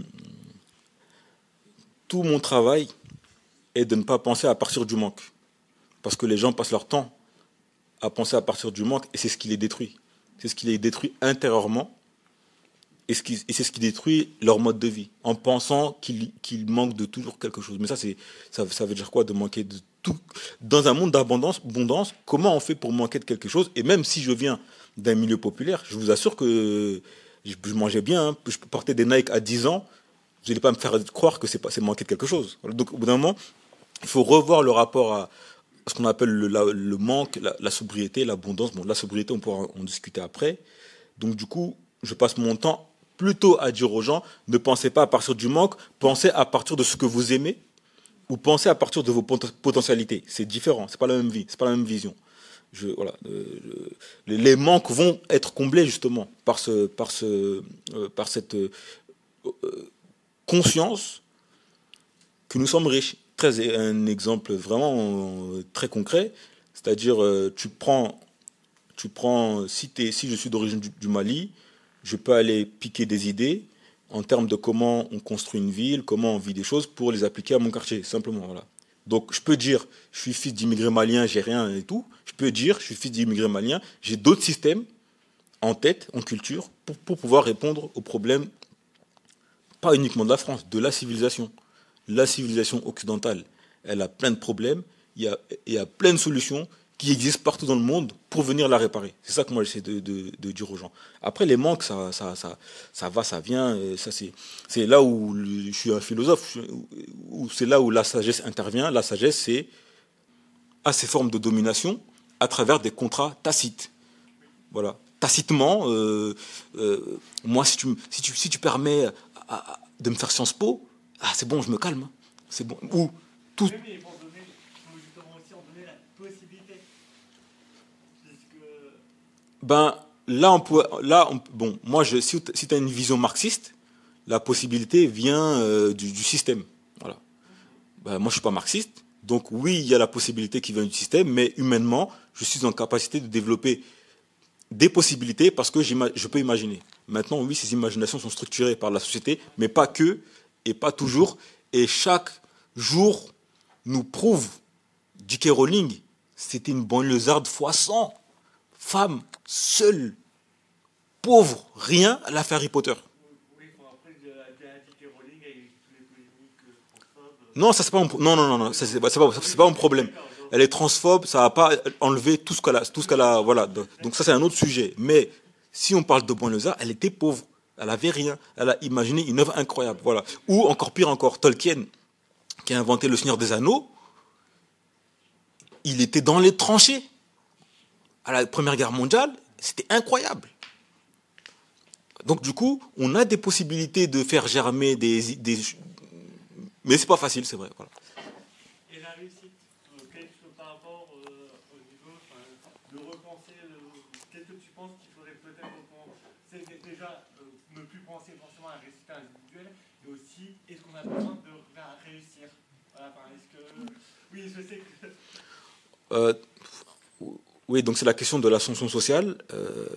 tout mon travail est de ne pas penser à partir du manque. Parce que les gens passent leur temps à penser à partir du manque, et c'est ce qui les détruit. C'est ce qui les détruit intérieurement, et, ce qui, et c'est ce qui détruit leur mode de vie, en pensant qu'il, qu'il manque de toujours quelque chose. Mais ça, c'est, ça, ça veut dire quoi, de manquer de tout? Dans un monde d'abondance, abondance, comment on fait pour manquer de quelque chose? Et même si je viens d'un milieu populaire, je vous assure que je, je mangeais bien, hein, je portais des Nike à dix ans, vous n'allez pas me faire croire que c'est, pas, c'est manquer de quelque chose. Donc, au bout d'un moment, il faut revoir le rapport à ce qu'on appelle le, la, le manque, la, la sobriété, l'abondance. Bon, la sobriété, on pourra en discuter après. Donc, du coup, je passe mon temps plutôt à dire aux gens, ne pensez pas à partir du manque, pensez à partir de ce que vous aimez, ou pensez à partir de vos pot- potentialités. C'est différent, c'est pas la même vie, c'est pas la même vision. Je, voilà, euh, je, les manques vont être comblés justement par, ce, par, ce, euh, par cette euh, euh, conscience que nous sommes riches. Très, un exemple vraiment très concret, c'est-à-dire euh, tu prends, tu prends si, t'es, si je suis d'origine du, du Mali, je peux aller piquer des idées en termes de comment on construit une ville, comment on vit des choses pour les appliquer à mon quartier, simplement. Voilà. Donc je peux dire, je suis fils d'immigrés maliens, j'ai rien et tout. Je peux dire, je suis fils d'immigrés maliens, j'ai d'autres systèmes en tête, en culture, pour, pour pouvoir répondre aux problèmes, pas uniquement de la France, de la civilisation. La civilisation occidentale, elle a plein de problèmes, il y a, il y a plein de solutions qui existent partout dans le monde pour venir la réparer. C'est ça que moi j'essaie de, de, de dire aux gens. Après, les manques, ça, ça, ça, ça va, ça vient. Ça, c'est, c'est là où je suis un philosophe, où c'est là où la sagesse intervient. La sagesse, c'est à ces formes de domination à travers des contrats tacites. Voilà. Tacitement, euh, euh, moi, si tu, si, tu, si tu permets à, de me faire Sciences Po, ah, c'est bon, je me calme. C'est bon. Ou tout. Oui, mais il faut, donner, il faut justement aussi en donner la possibilité. Puisque... Ben, là, on peut, là on, bon, moi, je, si, si tu as une vision marxiste, la possibilité vient euh, du, du système. Voilà. Ben, moi, je suis pas marxiste. Donc, oui, il y a la possibilité qui vient du système, mais humainement, je suis en capacité de développer des possibilités parce que je peux imaginer. Maintenant, oui, ces imaginations sont structurées par la société, mais pas que, et pas toujours. Et chaque jour nous prouve, J K Rowling, c'était une banlieusarde fois cent. Femme, seule, pauvre, rien, elle a fait Harry Potter. Oui, après, J K Rowling et tous les polémiques transphobes. Non, ça c'est pas mon, non, non, non, non, ça c'est pas, c'est pas, c'est pas mon problème. Elle est transphobe, ça va pas enlever tout ce qu'elle a, tout ce qu'elle a, voilà. Donc ça c'est un autre sujet. Mais si on parle de banlieusarde, elle était pauvre, elle avait rien, elle a imaginé une œuvre incroyable, voilà. Ou encore pire encore, Tolkien, qui a inventé Le Seigneur des Anneaux, il était dans les tranchées. À la Première Guerre mondiale, c'était incroyable. Donc du coup, on a des possibilités de faire germer des, des mais c'est pas facile, c'est vrai, voilà. Et la réussite, par rapport au niveau de repenser, qu'est-ce que tu penses qu'il faudrait peut-être repenser déjà, ne plus penser forcément à la réussite individuelle, mais aussi, est-ce qu'on a besoin de réussir? Voilà, enfin, est-ce que... Oui, je sais que... Euh, oui, donc c'est la question de l'ascension sociale. Euh,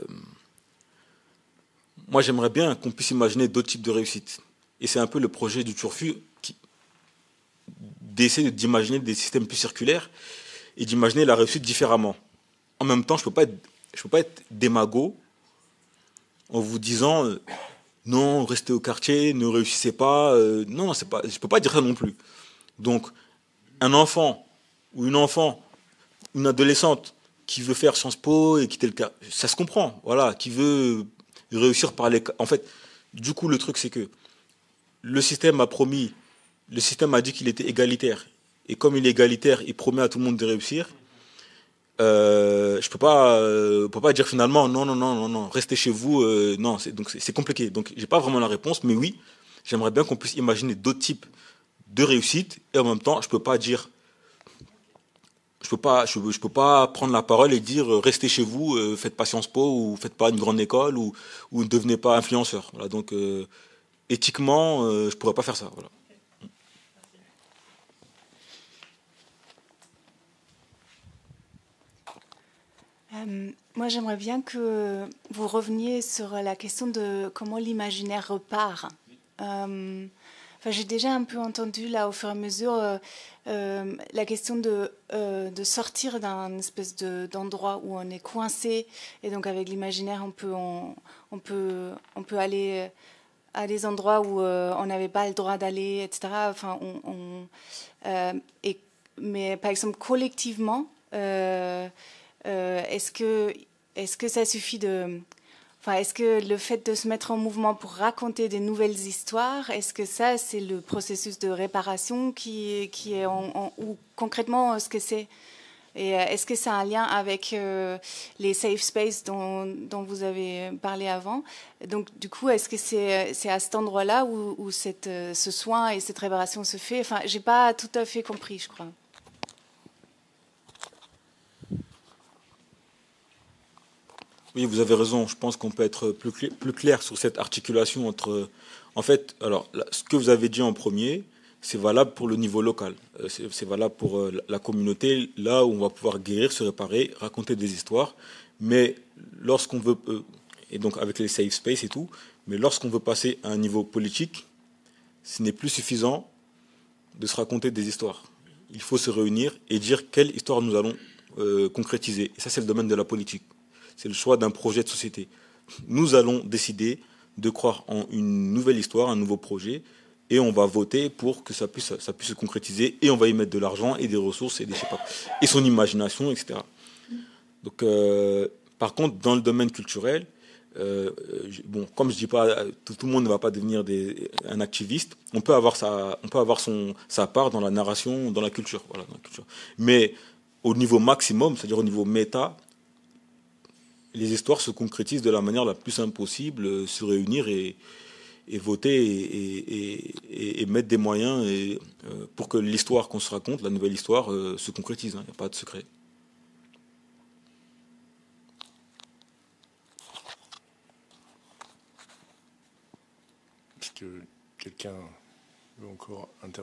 moi, j'aimerais bien qu'on puisse imaginer d'autres types de réussite. Et c'est un peu le projet du Turfu qui d'essayer d'imaginer des systèmes plus circulaires et d'imaginer la réussite différemment. En même temps, je ne peux pas être, je peux pas être démago en vous disant euh, non, restez au quartier, ne réussissez pas. Euh, non, non, c'est pas, je ne peux pas dire ça non plus. Donc, un enfant ou une enfant, une adolescente qui veut faire Sciences Po et quitter le cas, ça se comprend, voilà, qui veut réussir par les... En fait, du coup, le truc, c'est que le système a promis, le système a dit qu'il était égalitaire. Et comme il est égalitaire, il promet à tout le monde de réussir. Euh, je peux pas, euh, peux pas dire finalement, non, non, non, non, non, restez chez vous. Euh, non, c'est, donc c'est compliqué. Donc, j'ai pas vraiment la réponse, mais oui, j'aimerais bien qu'on puisse imaginer d'autres types de réussite. Et en même temps, je peux pas dire... Je peux pas, je, je peux pas prendre la parole et dire euh, restez chez vous, euh, faites pas Sciences Po ou faites pas une grande école ou, ou ne devenez pas influenceur. Voilà, donc euh, éthiquement, euh, je pourrais pas faire ça. Voilà. Euh, moi, j'aimerais bien que vous reveniez sur la question de comment l'imaginaire repart. Euh, Enfin, j'ai déjà un peu entendu, là, au fur et à mesure, euh, euh, la question de, euh, de sortir d'un espèce de, d'endroit où on est coincé. Et donc, avec l'imaginaire, on peut, on, on peut, on peut aller à des endroits où euh, on n'avait pas le droit d'aller, et cetera. Enfin, on, on, euh, et, mais par exemple, collectivement, euh, euh, est-ce que, est-ce que ça suffit de... Enfin, est-ce que le fait de se mettre en mouvement pour raconter des nouvelles histoires, est-ce que ça, c'est le processus de réparation qui, qui est en, en, ou concrètement ce que c'est? Et est-ce que ça a un lien avec euh, les safe spaces dont, dont vous avez parlé avant? Donc, du coup, est-ce que c'est, c'est à cet endroit-là où, où cette, ce soin et cette réparation se fait? Enfin, j'ai pas tout à fait compris, je crois. Oui, vous avez raison. Je pense qu'on peut être plus clair, plus clair sur cette articulation entre... En fait, alors, ce que vous avez dit en premier, c'est valable pour le niveau local. C'est, c'est valable pour la communauté, là où on va pouvoir guérir, se réparer, raconter des histoires. Mais lorsqu'on veut... Et donc avec les safe space et tout, mais lorsqu'on veut passer à un niveau politique, ce n'est plus suffisant de se raconter des histoires. Il faut se réunir et dire quelle histoire nous allons euh, concrétiser. Et ça, c'est le domaine de la politique. C'est le choix d'un projet de société. Nous allons décider de croire en une nouvelle histoire, un nouveau projet, et on va voter pour que ça puisse, ça puisse se concrétiser, et on va y mettre de l'argent et des ressources et des, je sais pas, et son imagination, et cetera. Donc, euh, par contre, dans le domaine culturel, euh, bon, comme je dis pas, tout, tout le monde ne va pas devenir des, un activiste. On peut avoir sa, on peut avoir son, sa part dans la narration, dans la culture, voilà, dans la culture. Mais au niveau maximum, c'est-à-dire au niveau méta, les histoires se concrétisent de la manière la plus simple possible, euh, se réunir et, et voter et, et, et, et mettre des moyens et, euh, pour que l'histoire qu'on se raconte, la nouvelle histoire, euh, se concrétise. Il n'y a pas de secret. Est-ce que quelqu'un veut encore intervenir ?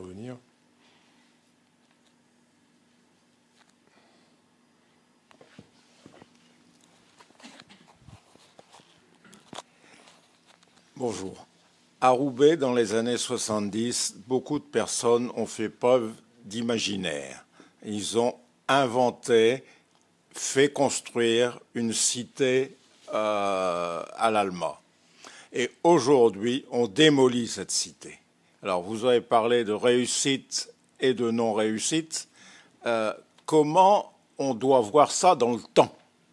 Bonjour. À Roubaix, dans les années soixante-dix, beaucoup de personnes ont fait preuve d'imaginaire. Ils ont inventé, fait construire une cité euh, à l'Alma. Et aujourd'hui, on démolit cette cité. Alors, vous avez parlé de réussite et de non-réussite. Euh, comment on doit voir ça dans le temps ?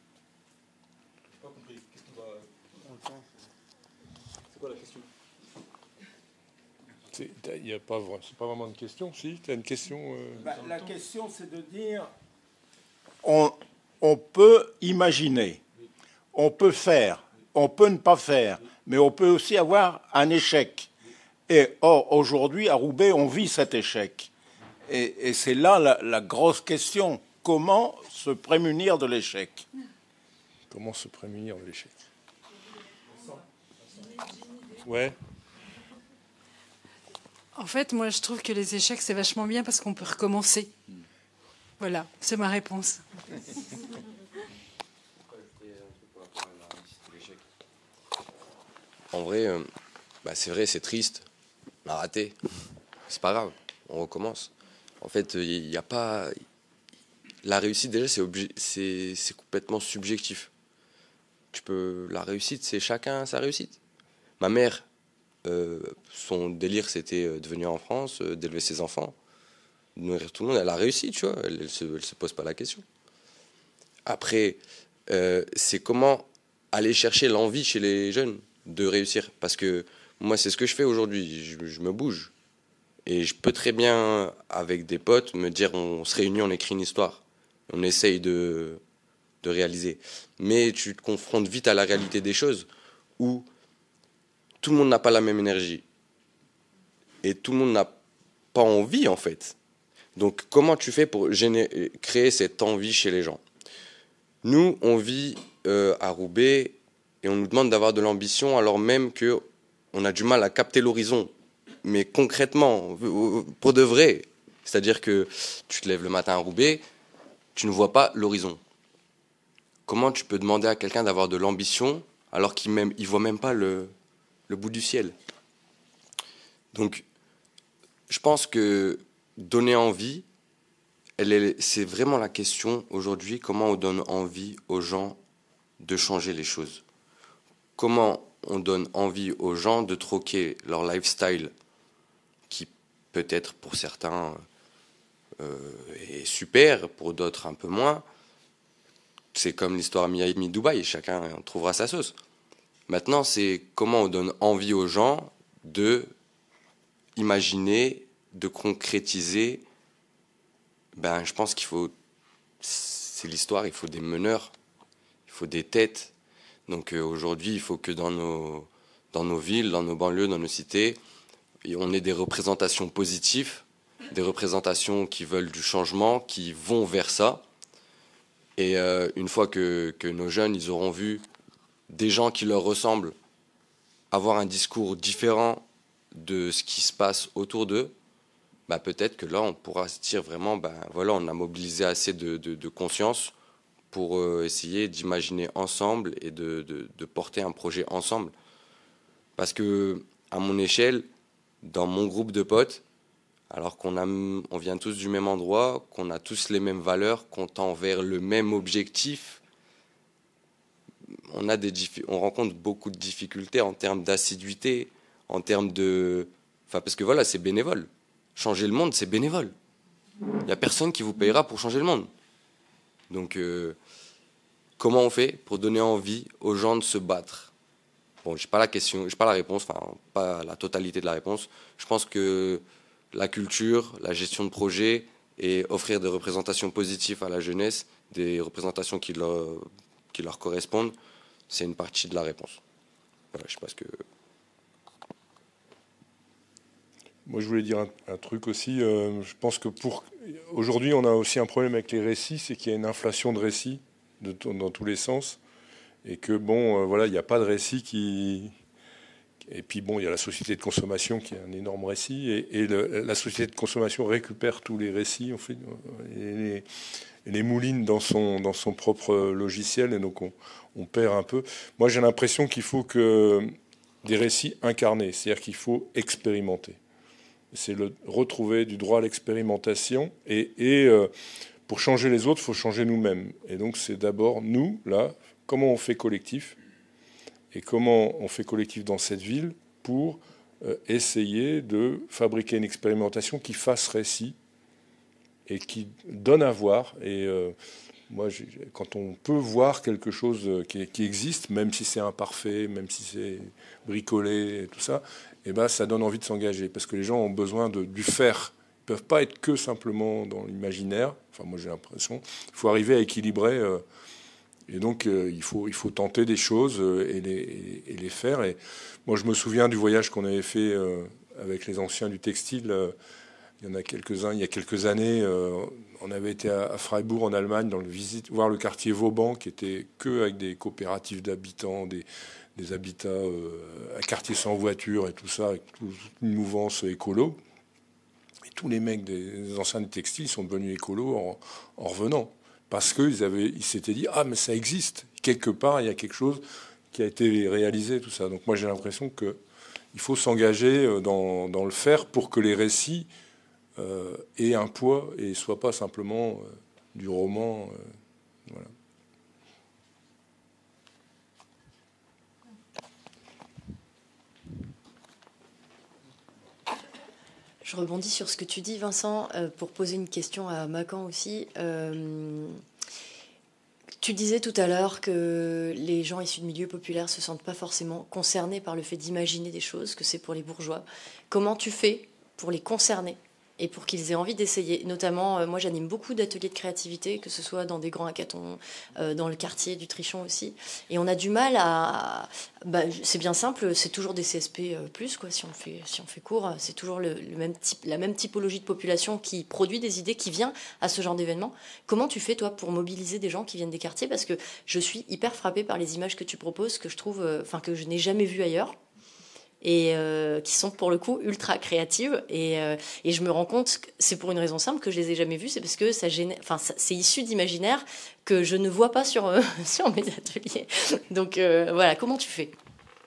Il n'y a pas, c'est pas vraiment une question, si tu as une question euh... bah, La question, c'est de dire, on, on peut imaginer, on peut faire, on peut ne pas faire, mais on peut aussi avoir un échec. Et or, aujourd'hui, à Roubaix, on vit cet échec. Et, et c'est là la, la grosse question. Comment se prémunir de l'échec ? Comment se prémunir de l'échec ? Ouais. En fait, moi, je trouve que les échecs, c'est vachement bien parce qu'on peut recommencer. Voilà, c'est ma réponse. En vrai, euh, bah c'est vrai, c'est triste. On a raté. C'est pas grave, on recommence. En fait, il n'y a pas... La réussite, déjà, c'est obje... c'est c'est complètement subjectif. Tu peux... La réussite, c'est chacun sa réussite. Ma mère... Euh, son délire, c'était de venir en France, euh, d'élever ses enfants, de nourrir tout le monde. Elle a réussi, tu vois. Elle ne se, elle se pose pas la question. Après, euh, c'est comment aller chercher l'envie chez les jeunes de réussir. Parce que moi, c'est ce que je fais aujourd'hui. Je, je me bouge. Et je peux très bien, avec des potes, me dire on se réunit, on écrit une histoire. On essaye de, de réaliser. Mais tu te confrontes vite à la réalité des choses où tout le monde n'a pas la même énergie. Et tout le monde n'a pas envie, en fait. Donc, comment tu fais pour générer, créer cette envie chez les gens ? Nous, on vit euh, à Roubaix et on nous demande d'avoir de l'ambition alors même qu'on a du mal à capter l'horizon. Mais concrètement, pour de vrai. C'est-à-dire que tu te lèves le matin à Roubaix, tu ne vois pas l'horizon. Comment tu peux demander à quelqu'un d'avoir de l'ambition alors qu'il ne voit même pas le... le bout du ciel. Donc, je pense que donner envie, elle est, c'est vraiment la question aujourd'hui, comment on donne envie aux gens de changer les choses. Comment on donne envie aux gens de troquer leur lifestyle, qui peut-être pour certains euh, est super, pour d'autres un peu moins. C'est comme l'histoire Miami-Dubaï, chacun trouvera sa sauce. Maintenant, c'est comment on donne envie aux gens de imaginer, de concrétiser. Ben, je pense qu'il faut, c'est l'histoire, il faut des meneurs, il faut des têtes. Donc euh, aujourd'hui, il faut que dans nos, dans nos villes, dans nos banlieues, dans nos cités, on ait des représentations positives, des représentations qui veulent du changement, qui vont vers ça. Et euh, une fois que, que nos jeunes, ils auront vu des gens qui leur ressemblent avoir un discours différent de ce qui se passe autour d'eux, bah peut-être que là, on pourra se dire vraiment, bah voilà, on a mobilisé assez de, de, de conscience pour euh, essayer d'imaginer ensemble et de, de, de porter un projet ensemble. Parce que, à mon échelle, dans mon groupe de potes, alors qu'on a, on vient tous du même endroit, qu'on a tous les mêmes valeurs, qu'on tend vers le même objectif, on, a des, on rencontre beaucoup de difficultés en termes d'assiduité, en termes de... Enfin, parce que voilà, c'est bénévole. Changer le monde, c'est bénévole. Il n'y a personne qui vous payera pour changer le monde. Donc, euh, comment on fait pour donner envie aux gens de se battre ? Bon, je n'ai pas la question, j'ai pas la réponse, enfin, pas la totalité de la réponse. Je pense que la culture, la gestion de projet et offrir des représentations positives à la jeunesse, des représentations qui leur, qui leur correspondent, c'est une partie de la réponse. Voilà, je sais pas ce que... Moi, je voulais dire un, un truc aussi. Euh, je pense que pour aujourd'hui, on a aussi un problème avec les récits, c'est qu'il y a une inflation de récits de, dans tous les sens, et que bon, euh, voilà, il n'y a pas de récit qui. Et puis bon, il y a la société de consommation qui est un énorme récit, et, et le, la société de consommation récupère tous les récits, en fait, et les, et les mouline dans son dans son propre logiciel, et donc on, on perd un peu. Moi, j'ai l'impression qu'il faut que des récits incarnés, c'est-à-dire qu'il faut expérimenter. C'est le retrouver du droit à l'expérimentation. Et, et euh, pour changer les autres, il faut changer nous-mêmes. Et donc c'est d'abord nous, là, comment on fait collectif, et comment on fait collectif dans cette ville pour euh, essayer de fabriquer une expérimentation qui fasse récit et qui donne à voir. Et euh, moi, quand on peut voir quelque chose qui, qui existe, même si c'est imparfait, même si c'est bricolé et tout ça, et ben, ça donne envie de s'engager, parce que les gens ont besoin de, du faire. Ils ne peuvent pas être que simplement dans l'imaginaire. Enfin, moi, j'ai l'impression. Il faut arriver à équilibrer. Euh, et donc, euh, il, faut, il faut tenter des choses euh, et, les, et, et les faire. Et moi, je me souviens du voyage qu'on avait fait euh, avec les anciens du textile. Euh, il y en a quelques-uns, il y a quelques années. Euh, on avait été à, à Freiburg, en Allemagne, dans le visite, voir le quartier Vauban, qui était que avec des coopératives d'habitants, des des habitats, euh, un quartier sans voiture et tout ça, avec toute une mouvance écolo. Et tous les mecs des anciens du textile sont devenus écolos en, en revenant. Parce qu'ils avaient, ils s'étaient dit, ah, mais ça existe. Quelque part, il y a quelque chose qui a été réalisé, tout ça. Donc moi, j'ai l'impression qu'il faut s'engager dans, dans le faire pour que les récits euh, aient un poids et ne soient pas simplement euh, du roman. Euh, voilà. Je rebondis sur ce que tu dis, Vincent, euh, pour poser une question à Macan aussi. Euh, tu disais tout à l'heure que les gens issus de milieux populaires ne se sentent pas forcément concernés par le fait d'imaginer des choses, que c'est pour les bourgeois. Comment tu fais pour les concerner et pour qu'ils aient envie d'essayer? Notamment, euh, moi j'anime beaucoup d'ateliers de créativité, que ce soit dans des grands hackathons, euh, dans le quartier du Trichon aussi. Et on a du mal à... Bah, c'est bien simple, c'est toujours des C S P plus, quoi, si on fait, si on fait court. C'est toujours le, le même type, la même typologie de population qui produit des idées, qui vient à ce genre d'événement. Comment tu fais, toi, pour mobiliser des gens qui viennent des quartiers? Parce que je suis hyper frappée par les images que tu proposes, que je trouve... Enfin, que je n'ai jamais vues ailleurs. Et euh, qui sont pour le coup ultra créatives. Et, euh, et je me rends compte que c'est pour une raison simple que je les ai jamais vues, c'est parce que ça génère, enfin, ça, c'est issu d'imaginaire que je ne vois pas sur, euh, sur mes ateliers. Donc euh, voilà, comment tu fais?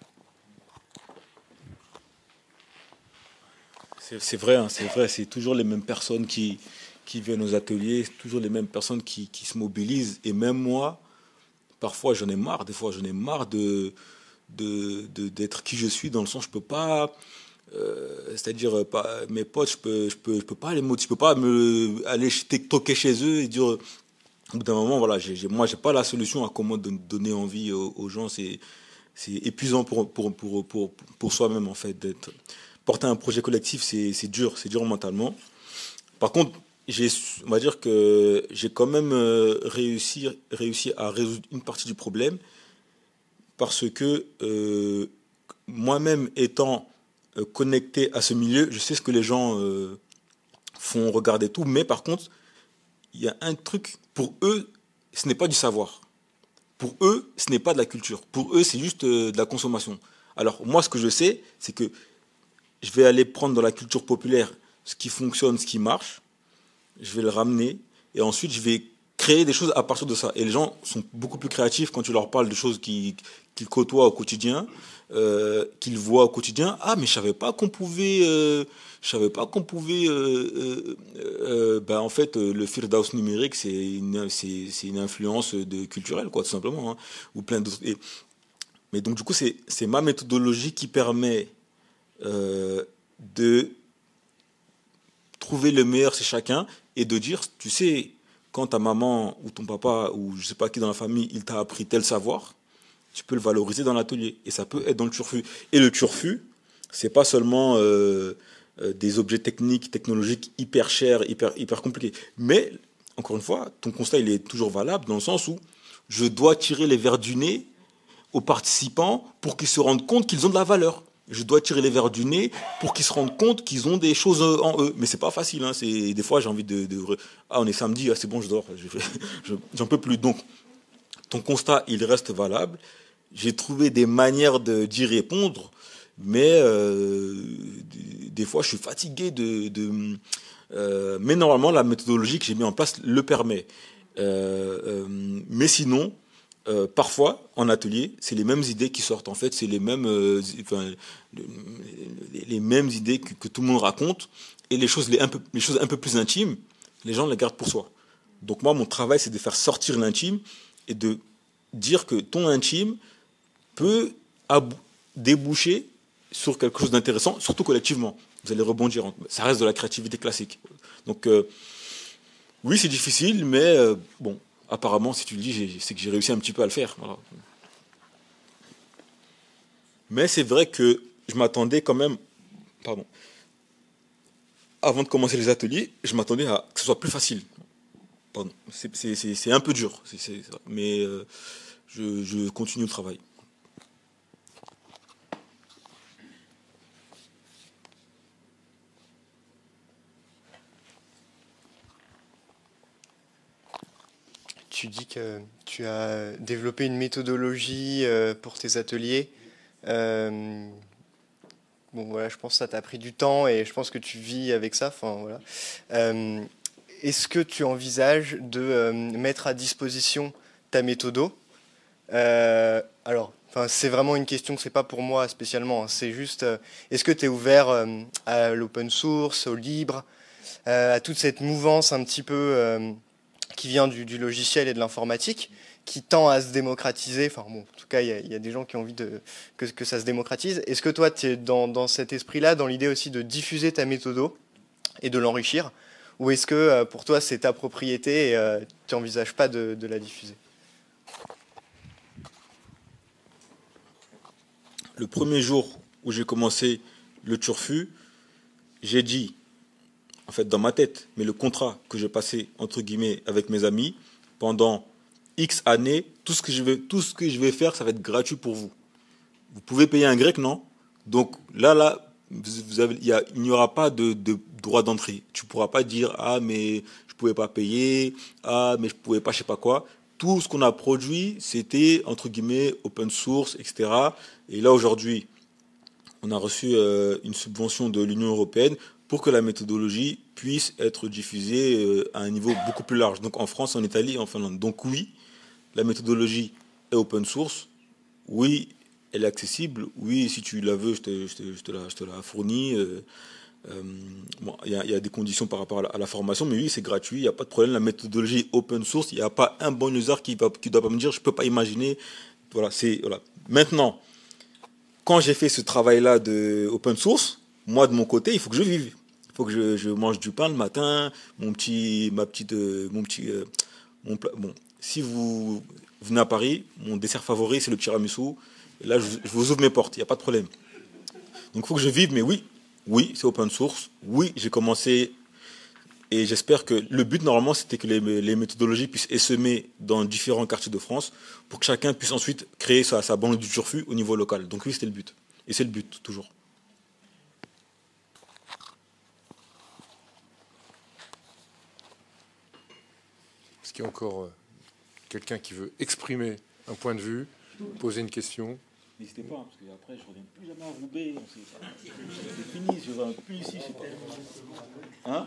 C'est, c'est vrai, hein, c'est vrai, c'est toujours les mêmes personnes qui, qui viennent aux ateliers, toujours les mêmes personnes qui, qui se mobilisent. Et même moi, parfois j'en ai marre, des fois j'en ai marre de... De, de, d'être qui je suis, dans le sens je peux pas euh, c'est-à-dire pas, mes potes je peux, je peux, je peux pas les motiver, je peux pas me, aller toquer chez eux et dire au bout d'un moment voilà, j'ai, j'ai, moi j'ai pas la solution à comment donner envie aux, aux gens. C'est, c'est épuisant pour, pour, pour, pour, pour soi-même en fait, d'être, porter un projet collectif, c'est, c'est dur, c'est dur mentalement. Par contre j'ai, on va dire que j'ai quand même réussi, réussi à résoudre une partie du problème. Parce que euh, moi-même étant euh, connecté à ce milieu, je sais ce que les gens euh, font, regarder tout. Mais par contre, il y a un truc, pour eux, ce n'est pas du savoir. Pour eux, ce n'est pas de la culture. Pour eux, c'est juste euh, de la consommation. Alors moi, ce que je sais, c'est que je vais aller prendre dans la culture populaire ce qui fonctionne, ce qui marche. Je vais le ramener et ensuite, je vais créer des choses à partir de ça. Et les gens sont beaucoup plus créatifs quand tu leur parles de choses qui... qu'ils côtoient au quotidien, euh, qu'ils voient au quotidien. Ah, mais je savais pas qu'on pouvait, euh, je savais pas qu'on pouvait. Euh, euh, euh, ben en fait, le Firdaus numérique, c'est une, c'est, c'est une influence de culturelle, quoi, tout simplement, hein, ou plein d'autres. Et, mais donc du coup, c'est, c'est ma méthodologie qui permet euh, de trouver le meilleur chez chacun et de dire, tu sais, quand ta maman ou ton papa ou je sais pas qui dans la famille, il t'a appris tel savoir. Tu peux le valoriser dans l'atelier. Et ça peut être dans le turfu. Et le turfu, c'est pas seulement euh, euh, des objets techniques, technologiques hyper chers, hyper, hyper compliqués. Mais, encore une fois, ton constat, il est toujours valable dans le sens où je dois tirer les verres du nez aux participants pour qu'ils se rendent compte qu'ils ont de la valeur. je dois tirer les vers du nez pour qu'ils se rendent compte qu'ils ont des choses en eux. Mais c'est pas facile. Hein. C'est, des fois, j'ai envie de, de... Ah, on est samedi, ah, c'est bon, je dors. Je, j'en peux plus. Donc, ton constat, il reste valable. J'ai trouvé des manières de, d'y répondre, mais euh, des fois, je suis fatigué de... de euh, mais normalement, la méthodologie que j'ai mise en place le permet. Euh, euh, mais sinon... Euh, parfois, en atelier, c'est les mêmes idées qui sortent. En fait, c'est les mêmes, euh, enfin, les, les mêmes idées que, que tout le monde raconte. Et les choses, les, un peu, les choses un peu plus intimes, les gens les gardent pour soi. Donc moi, mon travail, c'est de faire sortir l'intime et de dire que ton intime peut abou- déboucher sur quelque chose d'intéressant, surtout collectivement. Vous allez rebondir. Ça reste de la créativité classique. Donc, euh, oui, c'est difficile, mais euh, bon. Apparemment, si tu le dis, j'ai, c'est que j'ai réussi un petit peu à le faire. Voilà. Mais c'est vrai que je m'attendais quand même... Pardon. Avant de commencer les ateliers, je m'attendais à que ce soit plus facile. Pardon. C'est, c'est, c'est, c'est un peu dur. C'est, c'est, mais euh, je, je continue le travail. Tu dis que tu as développé une méthodologie pour tes ateliers. Euh, bon, voilà, je pense que ça t'a pris du temps et je pense que tu vis avec ça. Enfin, voilà. Euh, est-ce que tu envisages de euh, mettre à disposition ta méthodo ? euh, Alors, enfin, c'est vraiment une question, c'est pas pour moi spécialement. Hein, c'est juste, euh, est-ce que tu es ouvert euh, à l'open source, au libre, euh, à toute cette mouvance un petit peu... Euh, qui vient du, du logiciel et de l'informatique, qui tend à se démocratiser. Enfin bon, en tout cas, il y, y a des gens qui ont envie de, que, que ça se démocratise. Est-ce que toi, tu es dans, dans cet esprit-là, dans l'idée aussi de diffuser ta méthodo et de l'enrichir, ou est-ce que pour toi, c'est ta propriété et euh, tu n'envisages pas de, de la diffuser ? Le premier jour où j'ai commencé le Turfu, j'ai dit, en fait, dans ma tête, mais le contrat que j'ai passé, entre guillemets, avec mes amis, pendant X années, tout ce que je vais, tout ce que je vais faire, ça va être gratuit pour vous. Vous pouvez payer un grec, non ? Donc là, là, vous avez, y a, il n'y aura pas de, de droit d'entrée. Tu ne pourras pas dire, ah, mais je ne pouvais pas payer, ah, mais je ne pouvais pas, je ne sais pas quoi. Tout ce qu'on a produit, c'était, entre guillemets, open source, et cetera. Et là, aujourd'hui, on a reçu euh, une subvention de l'Union européenne pour que la méthodologie puisse être diffusée euh, à un niveau beaucoup plus large. Donc en France, en Italie, en Finlande. Donc oui, la méthodologie est open source. Oui, elle est accessible. Oui, si tu la veux, je te, je te, je te, la, je te la fournis. Euh, euh, bon, il y a, y a des conditions par rapport à la, à la formation, mais oui, c'est gratuit, il n'y a pas de problème. La méthodologie est open source. Il n'y a pas un bon user qui ne qui doit pas me dire, je ne peux pas imaginer. Voilà, c'est, voilà. Maintenant, quand j'ai fait ce travail-là de open source, moi, de mon côté, il faut que je vive. Il faut que je, je mange du pain le matin, mon petit, ma petite, euh, mon petit, euh, mon plat. Bon, si vous venez à Paris, mon dessert favori, c'est le tiramisu. Et là, je, je vous ouvre mes portes, il n'y a pas de problème. Donc, il faut que je vive, mais oui, oui, c'est open source. Oui, j'ai commencé, et j'espère que le but, normalement, c'était que les, les méthodologies puissent essaimer dans différents quartiers de France pour que chacun puisse ensuite créer sa, sa banlieue du Turfu au niveau local. Donc oui, c'était le but. Et c'est le but, toujours. Est-ce qu'il y a encore euh, quelqu'un qui veut exprimer un point de vue, poser une question ? N'hésitez pas, parce qu'après, je ne reviens plus jamais à Roubaix. C'est fini, je ne reviens plus ici. C'est tellement... Hein ?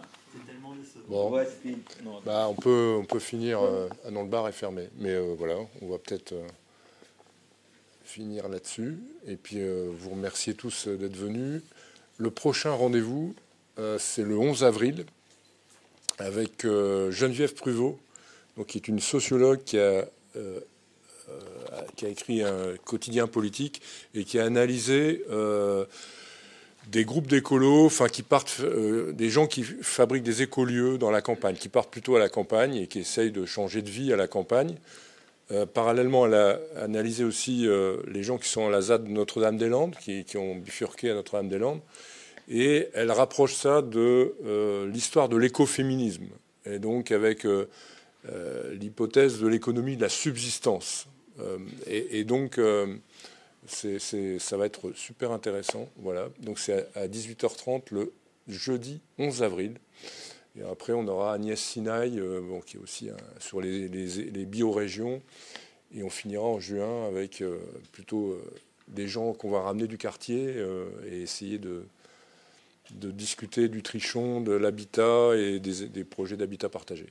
Bon, ouais, non, bah, on, peut, on peut finir... Euh, ah non, le bar est fermé. Mais euh, voilà, on va peut-être euh, finir là-dessus. Et puis, euh, vous remercier tous d'être venus. Le prochain rendez-vous, euh, c'est le onze avril, avec euh, Geneviève Pruvot, donc, qui est une sociologue qui a... Euh, Euh, qui a écrit un quotidien politique et qui a analysé euh, des groupes d'écolos, enfin qui partent, euh, des gens qui fabriquent des écolieux dans la campagne, qui partent plutôt à la campagne et qui essayent de changer de vie à la campagne. Euh, parallèlement, elle a analysé aussi euh, les gens qui sont à la Z A D de Notre-Dame-des-Landes, qui, qui ont bifurqué à Notre-Dame-des-Landes, et elle rapproche ça de euh, l'histoire de l'écoféminisme, et donc avec euh, euh, l'hypothèse de l'économie de la subsistance. Euh, et, et donc, euh, C'est, c'est, ça va être super intéressant. Voilà. Donc c'est à, à dix-huit heures trente le jeudi onze avril. Et après, on aura Agnès Sinaï, euh, bon, qui est aussi hein, sur les, les, les biorégions. Et on finira en juin avec euh, plutôt euh, des gens qu'on va ramener du quartier euh, et essayer de, de discuter du trichon, de l'habitat et des, des projets d'habitat partagé.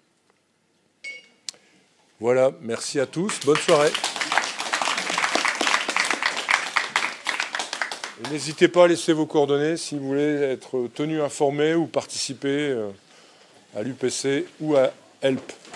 Voilà, merci à tous. Bonne soirée. Et n'hésitez pas à laisser vos coordonnées si vous voulez être tenu informé ou participer à l'U P C ou à Help.